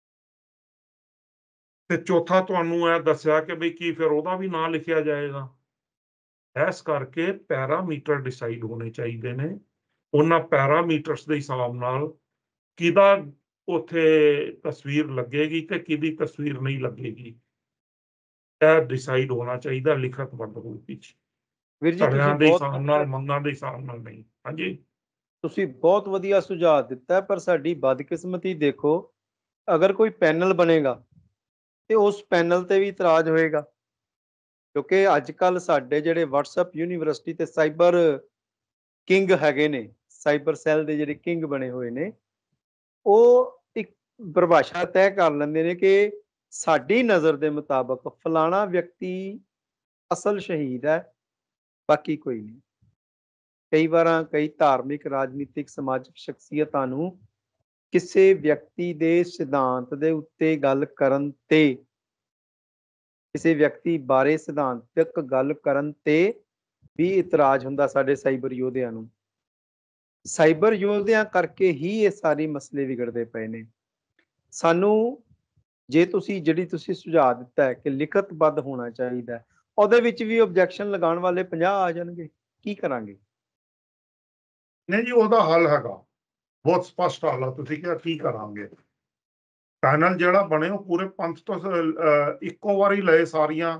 ਤੇ ਚੌਥਾ ਤੁਹਾਨੂੰ ਇਹ ਦੱਸਿਆ ਕਿ ਬਈ ਕੀ ਫਿਰ ਉਹਦਾ ਵੀ ਨਾਂ ਲਿਖਿਆ ਜਾਏਗਾ। ਇਸ ਕਰਕੇ ਪੈਰਾਮੀਟਰ ਡਿਸਾਈਡ ਹੋਣੇ ਚਾਹੀਦੇ ਨੇ। ਉਹਨਾਂ ਪੈਰਾਮੀਟਰਸ ਦੇ ਹਿਸਾਬ ਨਾਲ ਕਿਹਦਾ ਉੱਥੇ ਤਸਵੀਰ ਲੱਗੇਗੀ ਤੇ ਕਿਹਦੀ ਤਸਵੀਰ ਨਹੀਂ ਲੱਗੇਗੀ, ਇਹ ਡਿਸਾਈਡ ਹੋਣਾ ਚਾਹੀਦਾ ਲਿਖਤਬੱਧ ਰੂਪ ਵਿੱਚ। ਵੀਰ ਜੀ ਧੜਿਆਂ ਤੁਸੀਂ ਦੇ ਬਹੁਤ ਹਿਸਾਬ ਨਾਲ, ਮੰਗਾਂ ਦੇ ਹਿਸਾਬ ਨਾਲ ਨਹੀਂ। ਹਾਂਜੀ, ਤੁਸੀਂ ਬਹੁਤ ਵਧੀਆ ਸੁਝਾਅ ਦਿੱਤਾ, ਪਰ ਸਾਡੀ ਬਦਕਿਸਮਤੀ ਦੇਖੋ, ਅਗਰ ਕੋਈ ਪੈਨਲ ਬਣੇਗਾ ਤੇ ਉਸ ਪੈਨਲ ਤੇ ਵੀ ਇਤਰਾਜ਼ ਹੋਏਗਾ। ਕਿਉਂਕਿ ਅੱਜ ਕੱਲ ਸਾਡੇ ਜਿਹੜੇ WhatsApp ਯੂਨੀਵਰਸਿਟੀ ਤੇ ਸਾਈਬਰ ਕਿੰਗ ਹੈਗੇ ਨੇ, ਸਾਈਬਰ ਸੈੱਲ ਦੇ ਜਿਹੜੇ ਕਿੰਗ ਬਣੇ ਹੋਏ ਨੇ, ਉਹ ਇੱਕ ਪਰਿਭਾਸ਼ਾ ਤੈਅ ਕਰ ਲੈਂਦੇ ਨੇ ਕਿ ਸਾਡੀ ਨਜ਼ਰ ਦੇ ਮੁਤਾਬਕ ਫਲਾਣਾ ਵਿਅਕਤੀ ਅਸਲ ਸ਼ਹੀਦ ਹੈ, ਬਾਕੀ ਕੋਈ ਨਹੀਂ। ਕਈ ਵਾਰ ਕਈ ਧਾਰਮਿਕ, ਰਾਜਨੀਤਿਕ, ਸਮਾਜਿਕ ਸ਼ਖਸੀਅਤਾਂ ਨੂੰ ਕਿਸੇ ਵਿਅਕਤੀ ਦੇ ਸਿਧਾਂਤ ਦੇ ਉੱਤੇ ਗੱਲ ਕਰਨ ਤੇ, ਕਿਸੇ ਵਿਅਕਤੀ ਬਾਰੇ ਸਿਧਾਂਤਕ ਗੱਲ ਕਰਨ ਤੇ ਵੀ ਇਤਰਾਜ਼ ਹੁੰਦਾ ਸਾਡੇ ਸਾਈਬਰ ਯੋਧਿਆਂ ਨੂੰ। ਸਾਈਬਰ ਯੋਧਿਆਂ ਕਰਕੇ ਹੀ ਇਹ ਸਾਰੇ ਮਸਲੇ ਵਿਗੜਦੇ ਪਏ ਨੇ। ਸਾਨੂੰ ਜੇ ਤੁਸੀਂ ਜਿਹੜੀ ਤੁਸੀਂ ਸੁਝਾਅ ਦਿੱਤਾ ਹੈ ਕਿ ਲਿਖਤਬੱਧ ਹੋਣਾ ਚਾਹੀਦਾ, ਉਹਦੇ ਵਿੱਚ ਵੀ ਆਬਜੈਕਸ਼ਨ ਲਗਾਉਣ ਵਾਲੇ 50 ਆ ਜਾਣਗੇ, ਕੀ ਕਰਾਂਗੇ? ਨਹੀਂ ਜੀ, ਉਹਦਾ ਹੱਲ ਹੈਗਾ, ਬਹੁਤ ਸਪਸ਼ਟ ਹੱਲ ਆ। ਤੁਸੀਂ ਕਿਹਾ ਕੀ ਕਰਾਂਗੇ? ਪੈਨਲ ਜਿਹੜਾ ਬਣੇ ਉਹ ਪੂਰੇ ਪੰਥ ਤੋਂ ਇੱਕੋ ਵਾਰੀ ਲਏ, ਸਾਰੀਆਂ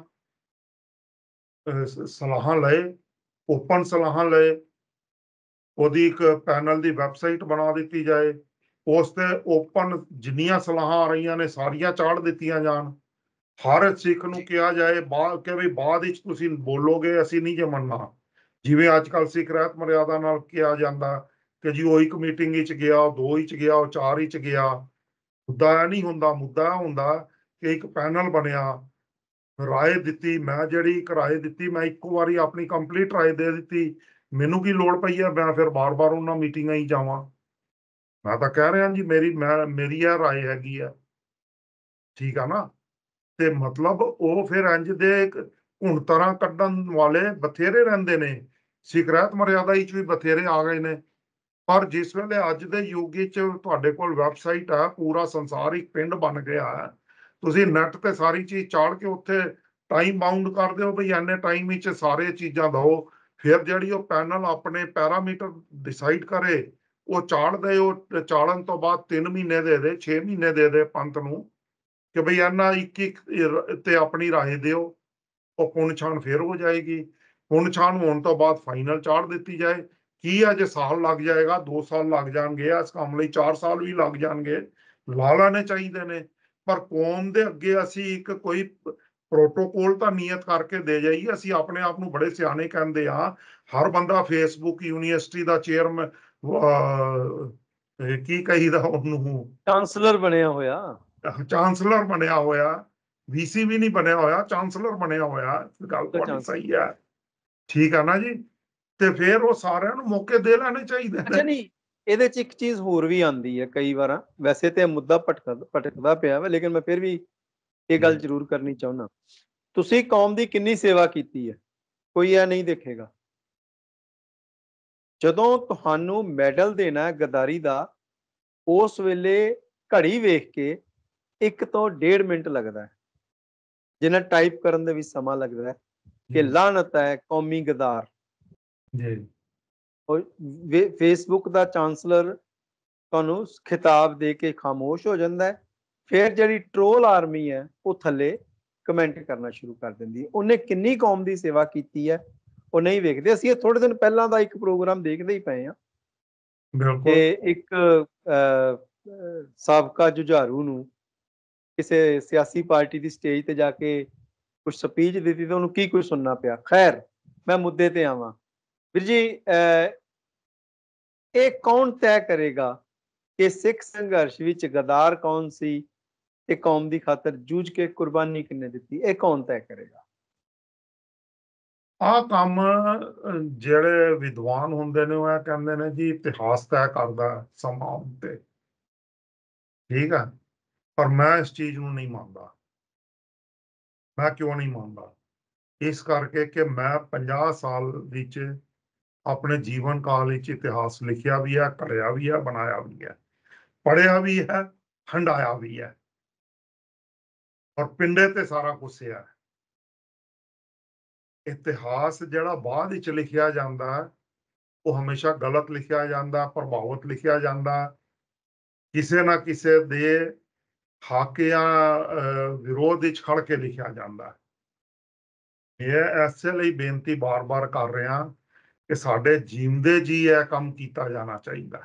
ਸਲਾਹਾਂ ਲਏ, ਓਪਨ ਸਲਾਹਾਂ ਲਏ। ਉਹਦੀ ਇੱਕ ਪੈਨਲ ਦੀ ਵੈਬਸਾਈਟ ਬਣਾ ਦਿੱਤੀ ਜਾਏ, ਉਸ ਤੇ ਓਪਨ ਜਿੰਨੀਆਂ ਸਲਾਹਾਂ ਆ ਰਹੀਆਂ ਨੇ ਸਾਰੀਆਂ ਚਾੜ ਦਿੱਤੀਆਂ ਜਾਣ। ਹਰ ਸਿੱਖ ਨੂੰ ਕਿਹਾ ਜਾਏ ਕਿ ਵੀ ਬਾਅਦ ਵਿੱਚ ਤੁਸੀਂ ਬੋਲੋਗੇ ਅਸੀਂ ਨਹੀਂ ਜੇ ਮੰਨਣਾ। ਜਿਵੇਂ ਅੱਜ ਕੱਲ੍ਹ ਸਿੱਖ ਰਹਿਤ ਮਰਿਆਦਾ ਨਾਲ ਕਿਹਾ ਜਾਂਦਾ ਕਿ ਜੀ ਉਹ ਇੱਕ ਮੀਟਿੰਗ ਵਿੱਚ ਗਿਆ, ਉਹ 2 ਵਿੱਚ ਗਿਆ, ਉਹ 4 ਵਿੱਚ ਗਿਆ। ਮੁੱਦਾ ਇਹ ਨਹੀਂ ਹੁੰਦਾ। ਮੁੱਦਾ ਇਹ ਹੁੰਦਾ ਕਿ ਇੱਕ ਪੈਨਲ ਬਣਿਆ, ਰਾਏ ਦਿੱਤੀ। ਮੈਂ ਜਿਹੜੀ ਇੱਕ ਰਾਏ ਦਿੱਤੀ, ਮੈਂ ਇੱਕੋ ਵਾਰੀ ਆਪਣੀ ਕੰਪਲੀਟ ਰਾਏ ਦੇ ਦਿੱਤੀ। ਮੈਨੂੰ ਕੀ ਲੋੜ ਪਈ ਹੈ ਮੈਂ ਫਿਰ ਬਾਰ-ਬਾਰ ਉਹਨਾਂ ਮੀਟਿੰਗਾਂ ਹੀ ਜਾਵਾਂ? ਮੈਂ ਤਾਂ ਕਹਿ ਰਿਹਾ ਜੀ ਮੇਰੀ ਇਹ ਰਾਏ ਹੈਗੀ ਆ, ਠੀਕ ਆ ਨਾ। ਤੇ ਮਤਲਬ ਉਹ ਫਿਰ ਇੰਜ ਦੇ ਹੁਣ ਤਰ੍ਹਾਂ ਕੱਢਣ ਵਾਲੇ ਬਥੇਰੇ ਰਹਿੰਦੇ ਨੇ। ਸਿੱਖ ਰਹਿਤ ਮਰਿਆਦਾ ਵਿੱਚ ਵੀ ਬਥੇਰੇ ਆ ਗਏ ਨੇ। ਪਰ ਜਿਸ ਵੇਲੇ ਅੱਜ ਦੇ ਯੁੱਗ ਵਿੱਚ ਤੁਹਾਡੇ ਕੋਲ ਵੈਬਸਾਈਟ ਹੈ, ਪੂਰਾ ਸੰਸਾਰ ਇੱਕ ਪਿੰਡ ਬਣ ਗਿਆ ਹੈ, ਤੁਸੀਂ ਨੈਟ ਤੇ ਸਾਰੀ ਚੀਜ਼ ਚਾੜ ਕੇ ਉੱਥੇ ਟਾਈਮ ਬਾਉਂਡ ਕਰ ਦਿਓ ਬਈ ਇੰਨੇ ਟਾਈਮ ਵਿੱਚ ਸਾਰੇ ਚੀਜ਼ਾਂ ਦਿਓ। ਫਿਰ ਜਿਹੜੀ ਉਹ ਪੈਨਲ ਆਪਣੇ ਪੈਰਾਮੀਟਰ ਡਿਸਾਈਡ ਕਰੇ, ਉਹ ਚਾੜ ਦੇ। ਉਹ ਚਾੜਨ ਤੋਂ ਬਾਅਦ 3 ਮਹੀਨੇ ਦੇ ਦੇ, 6 ਮਹੀਨੇ ਦੇ ਦੇ ਪੰਥ ਨੂੰ ਕਿ ਬਈ ਇਹਨਾਂ ਇੱਕ ਇੱਕ ਤੇ ਆਪਣੀ ਰਾਏ ਦਿਓ। ਉਹ ਪੁੰਨ ਛਾਣ ਫਿਰ ਹੋ ਜਾਏਗੀ। ਪੁੰਨ ਛਾਣ ਹੋਣ ਤੋਂ ਬਾਅਦ ਫਾਈਨਲ ਚਾੜ ਦਿੱਤੀ ਜਾਏ। ਕੀ ਅਜੇ ਸਾਲ ਲੱਗ ਜਾਏਗਾ, 2 ਸਾਲ ਲੱਗ ਜਾਣਗੇ, ਇਸ ਕੰਮ ਲਈ 4 ਸਾਲ ਵੀ ਲੱਗ ਜਾਣਗੇ, ਲਾ ਲੈਣੇ ਚਾਹੀਦੇ ਨੇ। ਪਰ ਕੌਮ ਦੇ ਅੱਗੇ ਅਸੀਂ ਇੱਕ ਕੋਈ ਪ੍ਰੋਟੋਕੋਲ ਤਾਂ ਨਿਯਤ ਕਰਕੇ ਦੇ ਜਾਈਏ। ਅਸੀਂ ਆਪਣੇ ਆਪ ਨੂੰ ਬੜੇ ਸਿਆਣੇ ਕਹਿੰਦੇ ਆ। ਹਰ ਬੰਦਾ ਫੇਸਬੁੱਕ ਯੂਨੀਵਰਸਿਟੀ ਦਾ ਚੇਅਰਮੈਨ, ਕੀ ਕਹੀਦਾ ਉਹਨੂੰ, ਚਾਂਸਲਰ ਬਣਿਆ ਹੋਇਆ। ਚਾਂਸਲਰ ਬਣਿਆ ਹੋਇਆ। ਵੀਸੀ ਵੀ ਨਹੀਂ ਬਣਿਆ ਹੋਇਆ, ਚਾਂਸਲਰ ਬਣਿਆ ਹੋਇਆ। ਗੱਲ ਤੁਹਾਡੀ ਚਾਂਸਲਰ। ਸਹੀ ਹੈ, ਠੀਕ ਹੈ ਨਾ ਜੀ। ਤੇ ਫਿਰ ਉਹ ਸਾਰਿਆਂ ਨੂੰ ਮੌਕੇ ਦੇ ਲੈਣੇ ਚਾਹੀਦੇ ਅੱਛਾ, ਨੇ। ਨਹੀਂ, ਇਹਦੇ ਚ ਇੱਕ ਚੀਜ਼ ਹੋਰ ਵੀ ਆਉਂਦੀ ਹੈ ਕਈ ਵਾਰ। ਵੈਸੇ ਤੇ ਮੁੱਦਾ ਭਟਕਦਾ ਪਿਆ ਵਾ, ਲੇਕਿਨ ਮੈਂ ਫਿਰ ਵੀ ਇਹ ਗੱਲ ਜ਼ਰੂਰ ਕਰਨੀ ਚਾਹੁੰਦਾ। ਤੁਸੀਂ ਕੌਮ ਦੀ ਕਿੰਨੀ ਸੇਵਾ ਕੀਤੀ ਹੈ, ਕੋਈ ਇਹ ਨਹੀਂ ਦੇਖੇਗਾ। ਜਦੋਂ ਤੁਹਾਨੂੰ ਮੈਡਲ ਦੇਣਾ ਹੈ ਗਦਾਰੀ ਦਾ, ਉਸ ਵੇਲੇ ਘੜੀ ਵੇਖ ਕੇ 1 ਤੋਂ 1.5 ਮਿੰਟ ਲੱਗਦਾ ਹੈ, ਜਿੰਨਾ ਟਾਈਪ ਕਰਨ ਦੇ ਵਿੱਚ ਸਮਾਂ ਲੱਗਦਾ ਹੈ ਕਿ ਲਾਹਨਤ ਹੈ ਕੌਮੀ ਗਦਾਰ। ਜੀ। ਫੇਸਬੁੱਕ ਦਾ ਚਾਂਸਲਰ ਤੁਹਾਨੂੰ ਖਿਤਾਬ ਦੇ ਕੇ ਖਾਮੋਸ਼ ਹੋ ਜਾਂਦਾ ਹੈ। ਫਿਰ ਜਿਹੜੀ ਟਰੋਲ ਆਰਮੀ ਹੈ ਉਹ ਥੱਲੇ ਕਮੈਂਟ ਕਰਨਾ ਸ਼ੁਰੂ ਕਰ ਦਿੰਦੀ ਹੈ। ਉਹਨੇ ਕਿੰਨੀ ਕੌਮ ਦੀ ਸੇਵਾ ਕੀਤੀ ਹੈ ਉਹ ਨਹੀਂ ਵੇਖਦੇ। ਅਸੀਂ ਥੋੜੇ ਦਿਨ ਪਹਿਲਾਂ ਦਾ ਇੱਕ ਪ੍ਰੋਗਰਾਮ ਦੇਖਦੇ ਹੀ ਪਏ ਹਾਂ ਬਿਲਕੁਲ। ਕਿ ਇੱਕ ਸਾਬਕਾ ਜੁਝਾਰੂ ਨੂੰ ਕਿਸੇ ਸਿਆਸੀ ਪਾਰਟੀ ਦੀ ਸਟੇਜ ਤੇ ਜਾ ਕੇ ਕੁਝ ਸਪੀਚ ਦਿੱਤੀ ਤੇ ਉਹਨੂੰ ਕੀ ਕੁਝ ਸੁਣਨਾ ਪਿਆ। ਖੈਰ, ਮੈਂ ਮੁੱਦੇ ਤੇ ਆਵਾਂ। ਵੀਰ ਜੀ, ਇਹ ਕੌਣ ਤੈਅ ਕਰੇਗਾ ਕਿ ਸਿੱਖ ਸੰਘਰਸ਼ ਵਿੱਚ ਗਦਾਰ ਕੌਣ ਸੀ ਤੇ ਕੌਮ ਦੀ ਖਾਤਰ ਜੂਝ ਕੇ ਕੁਰਬਾਨੀ ਕਿੰਨੇ ਦਿੱਤੀ? ਇਹ ਕੌਣ ਤੈਅ ਕਰੇਗਾ? ਆਹ ਕੰਮ ਜਿਹੜੇ ਵਿਦਵਾਨ ਹੁੰਦੇ ਨੇ ਉਹ ਇਹ ਕਹਿੰਦੇ ਨੇ ਜੀ ਇਤਿਹਾਸ ਤੈਅ ਕਰਦਾ ਸਮਾਂ ਉੱਤੇ, ਠੀਕ ਹੈ। ਪਰ ਮੈਂ ਇਸ ਚੀਜ਼ ਨੂੰ ਨਹੀਂ ਮੰਨਦਾ। ਮੈਂ ਕਿਉਂ ਨਹੀਂ ਮੰਨਦਾ? ਇਸ ਕਰਕੇ ਕਿ ਮੈਂ 50 ਸਾਲ ਵਿੱਚ ਆਪਣੇ ਜੀਵਨ ਕਾਲ ਵਿੱਚ ਇਤਿਹਾਸ ਲਿਖਿਆ ਵੀ ਹੈ, ਘੜਿਆ ਵੀ ਹੈ, ਬਣਾਇਆ ਵੀ ਹੈ, ਪੜ੍ਹਿਆ ਵੀ ਹੈ, ਹੰਡਾਇਆ ਵੀ ਹੈ, ਔਰ ਪਿੰਡੇ ਤੇ ਸਾਰਾ ਕੁਛ ਹੈ। ਇਤਿਹਾਸ ਜਿਹੜਾ ਬਾਅਦ ਵਿੱਚ ਲਿਖਿਆ ਜਾਂਦਾ ਉਹ ਹਮੇਸ਼ਾ ਗਲਤ ਲਿਖਿਆ ਜਾਂਦਾ, ਪ੍ਰਭਾਵਿਤ ਲਿਖਿਆ ਜਾਂਦਾ, ਕਿਸੇ ਨਾ ਕਿਸੇ ਦੇ ਹੱਕ ਜਾਂ ਵਿਰੋਧ ਵਿੱਚ ਖੜ ਕੇ ਲਿਖਿਆ ਜਾਂਦਾ। ਇਹ ਐਸੇ ਲਈ ਬੇਨਤੀ ਬਾਰ-ਬਾਰ ਕਰ ਰਿਹਾ ਕਿ ਸਾਡੇ ਜੀਂਦੇ ਜੀ ਇਹ ਕੰਮ ਕੀਤਾ ਜਾਣਾ ਚਾਹੀਦਾ।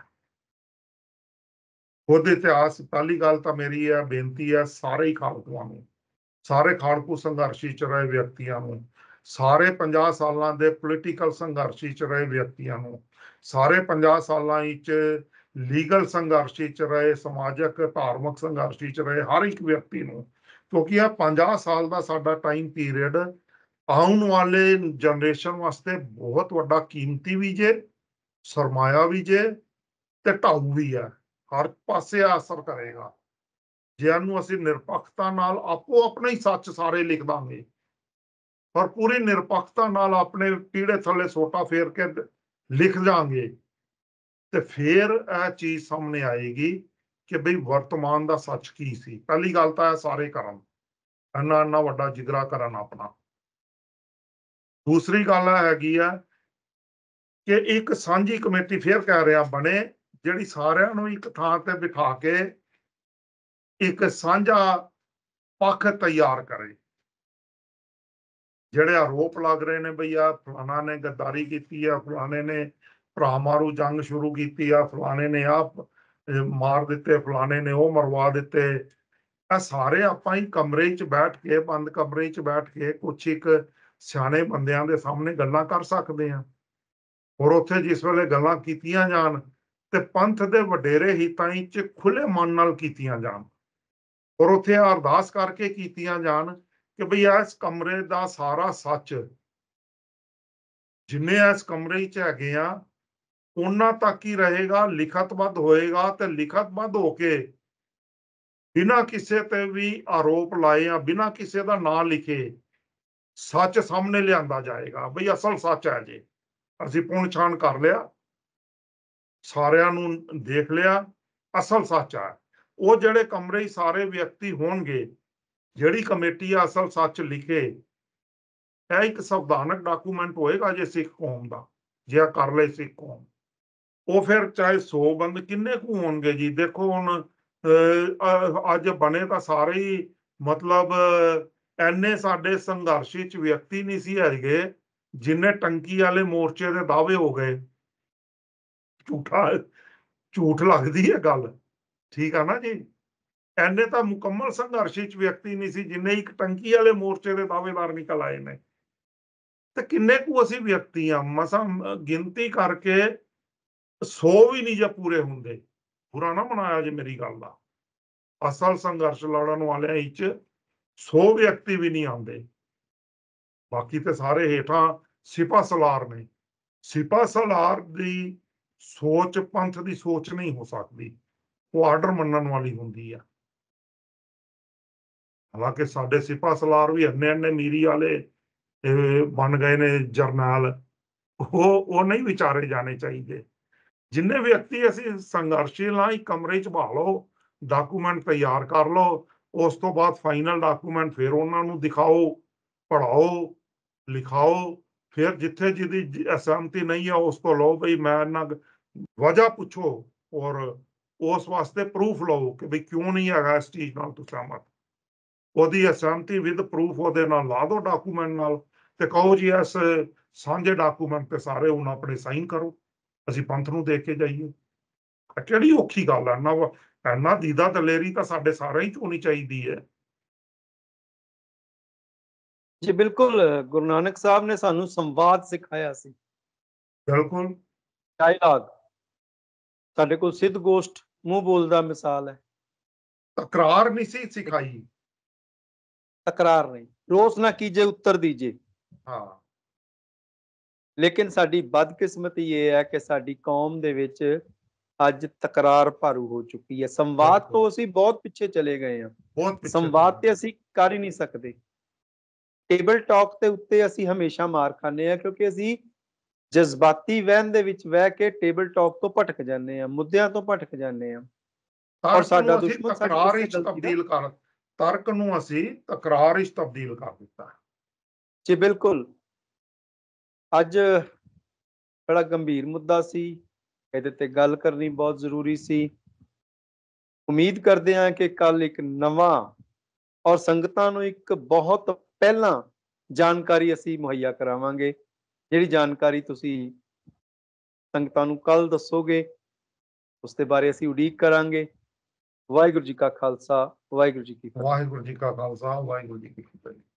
ਖੁਦ ਇਤਿਹਾਸ, ਪਹਿਲੀ ਗੱਲ ਤਾਂ ਮੇਰੀ ਇਹ ਬੇਨਤੀ ਹੈ ਸਾਰੇ ਹੀ ਖਾੜਕੂਆਂ ਨੂੰ, ਸਾਰੇ ਖਾੜਕੂ ਸੰਘਰਸ਼ੀ ਚ ਰਹੇ ਵਿਅਕਤੀਆਂ ਨੂੰ, ਸਾਰੇ 50 ਸਾਲਾਂ ਦੇ ਪੋਲੀਟੀਕਲ ਸੰਘਰਸ਼ੀ ਚ ਰਹੇ ਵਿਅਕਤੀਆਂ ਨੂੰ, ਸਾਰੇ 50 ਸਾਲਾਂ ਵਿੱਚ ਲੀਗਲ ਸੰਘਰਸ਼ੀ ਚ ਰਹੇ, ਸਮਾਜਿਕ ਧਾਰਮਿਕ ਸੰਘਰਸ਼ੀ ਚ ਰਹੇ ਹਰ ਇੱਕ ਵਿਅਕਤੀ ਨੂੰ, ਕਿਉਂਕਿ ਇਹ 50 ਸਾਲ ਦਾ ਸਾਡਾ ਟਾਈਮ ਪੀਰੀਅਡ ਆਉਣ ਵਾਲੇ ਜਨਰੇਸ਼ਨ ਵਾਸਤੇ ਬਹੁਤ ਵੱਡਾ ਕੀਮਤੀ ਵੀ ਜੇ, ਸਰਮਾਇਆ ਵੀ ਜੇ, ਤੇ ਢਾਊ ਵੀ ਹੈ। ਹਰ ਪਾਸੇ ਅਸਰ ਕਰੇਗਾ। ਜੇ ਇਹਨੂੰ ਅਸੀਂ ਨਿਰਪੱਖਤਾ ਨਾਲ ਆਪੋ ਆਪਣਾ ਹੀ ਸੱਚ ਸਾਰੇ ਲਿਖ ਦਾਂਗੇ, ਪਰ ਪੂਰੀ ਨਿਰਪੱਖਤਾ ਨਾਲ ਆਪਣੇ ਪੀੜੇ ਥੱਲੇ ਸੋਟਾ ਫੇਰ ਕੇ ਲਿਖ ਜਾਾਂਗੇ, ਤੇ ਫਿਰ ਇਹ ਚੀਜ਼ ਸਾਹਮਣੇ ਆਏਗੀ ਕਿ ਬਈ ਵਰਤਮਾਨ ਦਾ ਸੱਚ ਕੀ ਸੀ। ਪਹਿਲੀ ਗੱਲ ਤਾਂ ਇਹ ਸਾਰੇ ਕਰਨ, ਇੰਨਾ ਵੱਡਾ ਜਿਗਰਾ ਕਰਨ ਆਪਣਾ। ਦੂਸਰੀ ਗੱਲ ਹੈਗੀ ਆ ਕਿ ਇੱਕ ਸਾਂਝੀ ਕਮੇਟੀ, ਫੇਰ ਕਹਿ ਰਿਹਾ, ਬਣੇ, ਜਿਹੜੀ ਸਾਰਿਆਂ ਨੂੰ ਇੱਕ ਥਾਂ ਤੇ ਬਿਠਾ ਕੇ ਇੱਕ ਸਾਂਝਾ ਪੱਖ ਤਿਆਰ ਕਰੇ। ਜਿਹੜੇ ਆਰੋਪ ਲੱਗ ਰਹੇ ਨੇ ਬਈ ਆ ਫਲਾਣਾ ਨੇ ਗੱਦਾਰੀ ਕੀਤੀ ਆ, ਫਲਾਣੇ ਨੇ ਭਰਾ ਮਾਰੂ ਜੰਗ ਸ਼ੁਰੂ ਕੀਤੀ ਆ, ਫਲਾਣੇ ਨੇ ਆ ਮਾਰ ਦਿੱਤੇ, ਫਲਾਣੇ ਨੇ ਉਹ ਮਰਵਾ ਦਿੱਤੇ, ਇਹ ਸਾਰੇ ਆਪਾਂ ਹੀ ਕਮਰੇ 'ਚ ਬੈਠ ਕੇ, ਬੰਦ ਕਮਰੇ 'ਚ ਬੈਠ ਕੇ ਕੁਛ ਇੱਕ ਸਿਆਣੇ ਬੰਦਿਆਂ ਦੇ ਸਾਹਮਣੇ ਗੱਲਾਂ ਕਰ ਸਕਦੇ ਹਾਂ। ਔਰ ਉੱਥੇ ਜਿਸ ਵੇਲੇ ਗੱਲਾਂ ਕੀਤੀਆਂ ਜਾਣ ਤੇ ਪੰਥ ਦੇ ਵਡੇਰੇ ਹਿੱਤਾਂ 'ਚ ਖੁੱਲੇ ਮਨ ਨਾਲ ਕੀਤੀਆਂ ਜਾਣ, ਔਰ ਉੱਥੇ ਅਰਦਾਸ ਕਰਕੇ ਕੀਤੀਆਂ ਜਾਣ ਕਿ ਬਈ ਇਸ ਕਮਰੇ ਦਾ ਸਾਰਾ ਸੱਚ, ਜਿੰਨੇ ਇਸ ਕਮਰੇ 'ਚ ਹੈਗੇ ਆ ਉਹਨਾਂ ਤੱਕ ਹੀ ਰਹੇਗਾ, ਲਿਖਤਬੱਧ ਹੋਏਗਾ, ਤੇ ਲਿਖਤਬੱਧ ਹੋ ਕੇ ਬਿਨਾਂ ਕਿਸੇ ਤੇ ਵੀ ਆਰੋਪ ਲਾਏ ਆ, ਬਿਨਾਂ ਕਿਸੇ ਦਾ ਨਾਂ ਲਿਖੇ ਸੱਚ ਸਾਹਮਣੇ ਲਿਆਂਦਾ ਜਾਏਗਾ। ਬਈ ਅਸਲ ਸੱਚ ਹੈ ਜੇ, ਅਸੀਂ ਪੁਣ ਛਾਣ ਕਰ ਲਿਆ, ਸਾਰਿਆਂ ਨੂੰ ਦੇਖ ਲਿਆ, ਅਸਲ ਸੱਚ ਹੈ। ਉਹ ਜਿਹੜੇ ਕਮਰੇ 'ਚ ਸਾਰੇ ਵਿਅਕਤੀ ਹੋਣਗੇ, ਜਿਹੜੀ ਕਮੇਟੀ ਆ ਅਸਲ ਸੱਚ ਲਿਖੇ, ਇਹ ਇੱਕ ਸੰਵਿਧਾਨਕ ਡਾਕੂਮੈਂਟ ਹੋਏਗਾ ਜੇ ਸਿੱਖ ਕੌਮ ਦਾ, ਜੇ ਕਰ ਲਏ ਸਿੱਖ ਕੌਮ, ਉਹ ਫਿਰ ਚਾਹੇ 100 ਬੰਦ ਕਿੰਨੇ ਕੁ ਹੋਣਗੇ ਜੀ। ਦੇਖੋ ਹੁਣ ਅੱਜ ਬਣੇ ਤਾਂ ਸਾਰੇ ਹੀ, ਮਤਲਬ ਐਨੇ ਸਾਡੇ ਸੰਘਰਸ਼ ਵਿੱਚ ਵਿਅਕਤੀ ਨਹੀਂ ਸੀ ਹੈਗੇ ਜਿੰਨੇ ਟੰਕੀ ਵਾਲੇ ਮੋਰਚੇ ਦੇ ਦਾਅਵੇ ਹੋ ਗਏ। ਝੂਠ ਲੱਗਦੀ ਹੈ ਗੱਲ, ਠੀਕ ਆ ਨਾ ਜੀ। ਐਨੇ ਤਾਂ ਮੁਕੰਮਲ ਸੰਘਰਸ਼ ਵਿੱਚ ਵਿਅਕਤੀ ਨਹੀਂ ਸੀ ਜਿੰਨੇ ਇੱਕ ਟੰਕੀ ਵਾਲੇ ਮੋਰਚੇ ਦੇ ਦਾਅਵੇਦਾਰ ਨਿਕਲ ਆਏ ਨੇ। ਤੇ ਕਿੰਨੇ ਕੁ ਅਸੀਂ ਵਿਅਕਤੀ ਆ, ਮਸਾਂ ਗਿਣਤੀ ਕਰਕੇ 100 ਵੀ ਨਹੀਂ ਜੇ ਪੂਰੇ ਹੁੰਦੇ। ਬੁਰਾ ਨਾ ਮਨਾਇਆ ਜੇ ਮੇਰੀ ਗੱਲ ਦਾ, ਅਸਲ ਸੰਘਰਸ਼ ਲੜਨ ਵਾਲਿਆਂ ਵਿੱਚ 100 ਵਿਅਕਤੀ ਵੀ ਨਹੀਂ ਆਉਂਦੇ। ਬਾਕੀ ਤੇ ਸਾਰੇ ਹੇਠਾਂ ਸਿਪਾ ਸਲਾਰ ਨੇ। ਸਿਪਾ ਸਲਾਰ ਦੀ ਸੋਚ ਪੰਥ ਦੀ ਸੋਚ ਨਹੀਂ ਹੋ ਸਕਦੀ, ਉਹ ਆਰਡਰ ਮੰਨਣ ਵਾਲੀ ਹੁੰਦੀ ਆ। ਹਾਲਾਂਕਿ ਸਾਡੇ ਸਿਪਾ ਸਲਾਰ ਵੀ ਇੰਨੇ ਮੀਰੀ ਵਾਲੇ ਬਣ ਗਏ ਨੇ ਜਰਨੈਲ, ਉਹ ਨਹੀਂ ਵਿਚਾਰੇ ਜਾਣੇ ਚਾਹੀਦੇ। ਜਿੰਨੇ ਵਿਅਕਤੀ ਅਸੀਂ ਸੰਘਰਸ਼ੀ ਲਾਂ, ਇੱਕ ਕਮਰੇ 'ਚ ਬਹਾ ਲਓ, ਡਾਕੂਮੈਂਟ ਤਿਆਰ ਕਰ ਲਓ, ਉਸ ਤੋਂ ਬਾਅਦ ਫਾਈਨਲ ਡਾਕੂਮੈਂਟ ਫਿਰ ਉਹਨਾਂ ਨੂੰ ਦਿਖਾਓ, ਪੜ੍ਹਾਓ, ਲਿਖਾਓ, ਫਿਰ ਜਿੱਥੇ ਜਿਹਦੀ ਅਸਹਿਮਤੀ ਨਹੀਂ ਆ ਉਸ ਤੋਂ ਲਓ ਬਈ ਮੈਂ ਇਹਨਾਂ ਵਜ੍ਹਾ ਪੁੱਛੋ, ਔਰ ਉਸ ਵਾਸਤੇ ਪ੍ਰੂਫ ਲਓ ਕਿ ਬਈ ਕਿਉਂ ਨਹੀਂ ਹੈਗਾ ਇਸ ਚੀਜ਼ ਨਾਲ ਤੁਸੀਂ ਸਹਿਮਤ। ਉਹਦੀ ਅਸਹਿਮਤੀ ਵਿਦ ਪ੍ਰੂਫ ਉਹਦੇ ਨਾਲ ਲਾ ਦਿਓ ਡਾਕੂਮੈਂਟ ਨਾਲ, ਤੇ ਕਹੋ ਜੀ ਇਸ ਸਾਂਝੇ ਡਾਕੂਮੈਂਟ ਤੇ ਸਾਰੇ ਹੁਣ ਆਪਣੇ ਸਾਈਨ ਕਰੋ, ਅਸੀਂ ਪੰਥ ਨੂੰ ਦੇ ਕੇ ਜਾਈਏ। ਕਿਹੜੀ ਔਖੀ ਗੱਲ ਹੈ, ਇੰਨਾ ਦੀਦਾ ਦਲੇਰੀ ਤਾਂ ਸਾਡੇ ਸਾਰਿਆਂ ਹੀ ਹੋਣੀ ਚਾਹੀਦੀ ਹੈ। ਜੀ ਬਿਲਕੁਲ, ਗੁਰੂ ਨਾਨਕ ਸਾਹਿਬ ਨੇ ਸਾਨੂੰ ਸੰਵਾਦ ਸਿਖਾਇਆ ਸੀ। ਬਿਲਕੁਲ, ਡਾਇਲਾਗ, ਸਾਡੇ ਕੋਲ ਸਿੱਧ ਗੋਸ਼ਟ ਮੂੰਹ ਬੋਲਦਾ ਮਿਸਾਲ ਹੈ। ਤਕਰਾਰ ਨਹੀਂ ਸੀ ਸਿਖਾਈ, ਤਕਰਾਰ ਨਹੀਂ, ਰੋਸ ਨਾ ਕੀਜੇ ਉੱਤਰ ਦੀਜੇ। ਹਾਂ, ਲੇਕਿਨ ਸਾਡੀ ਬਦਕਿਸਮਤੀ ਇਹ ਹੈ ਕਿ ਸਾਡੀ ਕੌਮ ਦੇ ਵਿੱਚ ਅੱਜ ਤਕਰਾਰ ਭਾਰੂ ਹੋ ਚੁੱਕੀ ਹੈ। ਸੰਵਾਦ ਤੋਂ ਅਸੀਂ ਬਹੁਤ ਪਿੱਛੇ ਚਲੇ ਗਏ ਹਾਂ। ਬਹੁਤ ਪਿੱਛੇ ਸੰਵਾਦ ਤੇ ਅਸੀਂ ਕਰ ਹੀ ਨਹੀਂ ਸਕਦੇ। ਟੇਬਲ ਟਾਕ ਦੇ ਉੱਤੇ ਅਸੀਂ ਹਮੇਸ਼ਾ ਮਾਰ ਖਾਂਦੇ ਹਾਂ, ਕਿਉਂਕਿ ਅਸੀਂ ਜਜ਼ਬਾਤੀ ਵਹਿਣ ਦੇ ਵਿੱਚ ਵਹਿ ਕੇ ਟੇਬਲ ਟਾਕ ਤੋਂ ਭਟਕ ਜਾਂਦੇ ਹਾਂ, ਮੁੱਦਿਆਂ ਤੋਂ ਭਟਕ ਜਾਂਦੇ ਹਾਂ। ਔਰ ਤਰਕ ਸਾਡਾ ਨੂੰ ਅਸੀਂ ਦੁਸ਼ਮਣ ਸਾਡੀ ਤਕਰਾਰ ਇਸੇ ਵਿੱਚ ਗਲਤੀ ਦਾ, ਤਬਦੀਲ ਕਰ, ਤਰਕ ਨੂੰ ਅਸੀਂ ਤਕਰਾਰ ਵਿੱਚ ਤਬਦੀਲ ਕਰ ਦਿੱਤਾ। ਜੀ ਬਿਲਕੁਲ। ਅੱਜ ਬੜਾ ਗੰਭੀਰ ਮੁੱਦਾ ਸੀ, ਇਹਦੇ ਤੇ ਗੱਲ ਕਰਨੀ ਬਹੁਤ ਜ਼ਰੂਰੀ ਸੀ। ਉਮੀਦ ਕਰਦੇ ਹਾਂ ਕਿ ਕੱਲ ਇੱਕ ਨਵਾਂ ਔਰ ਸੰਗਤਾਂ ਨੂੰ ਇੱਕ ਬਹੁਤ ਪਹਿਲਾਂ ਜਾਣਕਾਰੀ ਅਸੀਂ ਮੁਹੱਈਆ ਕਰਾਵਾਂਗੇ, ਜਿਹੜੀ ਜਾਣਕਾਰੀ ਤੁਸੀਂ ਸੰਗਤਾਂ ਨੂੰ ਕੱਲ ਦੱਸੋਗੇ, ਉਸ ਦੇ ਬਾਰੇ ਅਸੀਂ ਉਡੀਕ ਕਰਾਂਗੇ। ਵਾਹਿਗੁਰੂ ਜੀ ਕਾ ਖਾਲਸਾ, ਵਾਹਿਗੁਰੂ ਜੀ ਕੀ ਫਤਿਹ। ਵਾਹਿਗੁਰੂ ਜੀ ਕਾ ਖਾਲਸਾ, ਵਾਹਿਗੁਰੂ ਜੀ ਕੀ ਫਤਿਹ।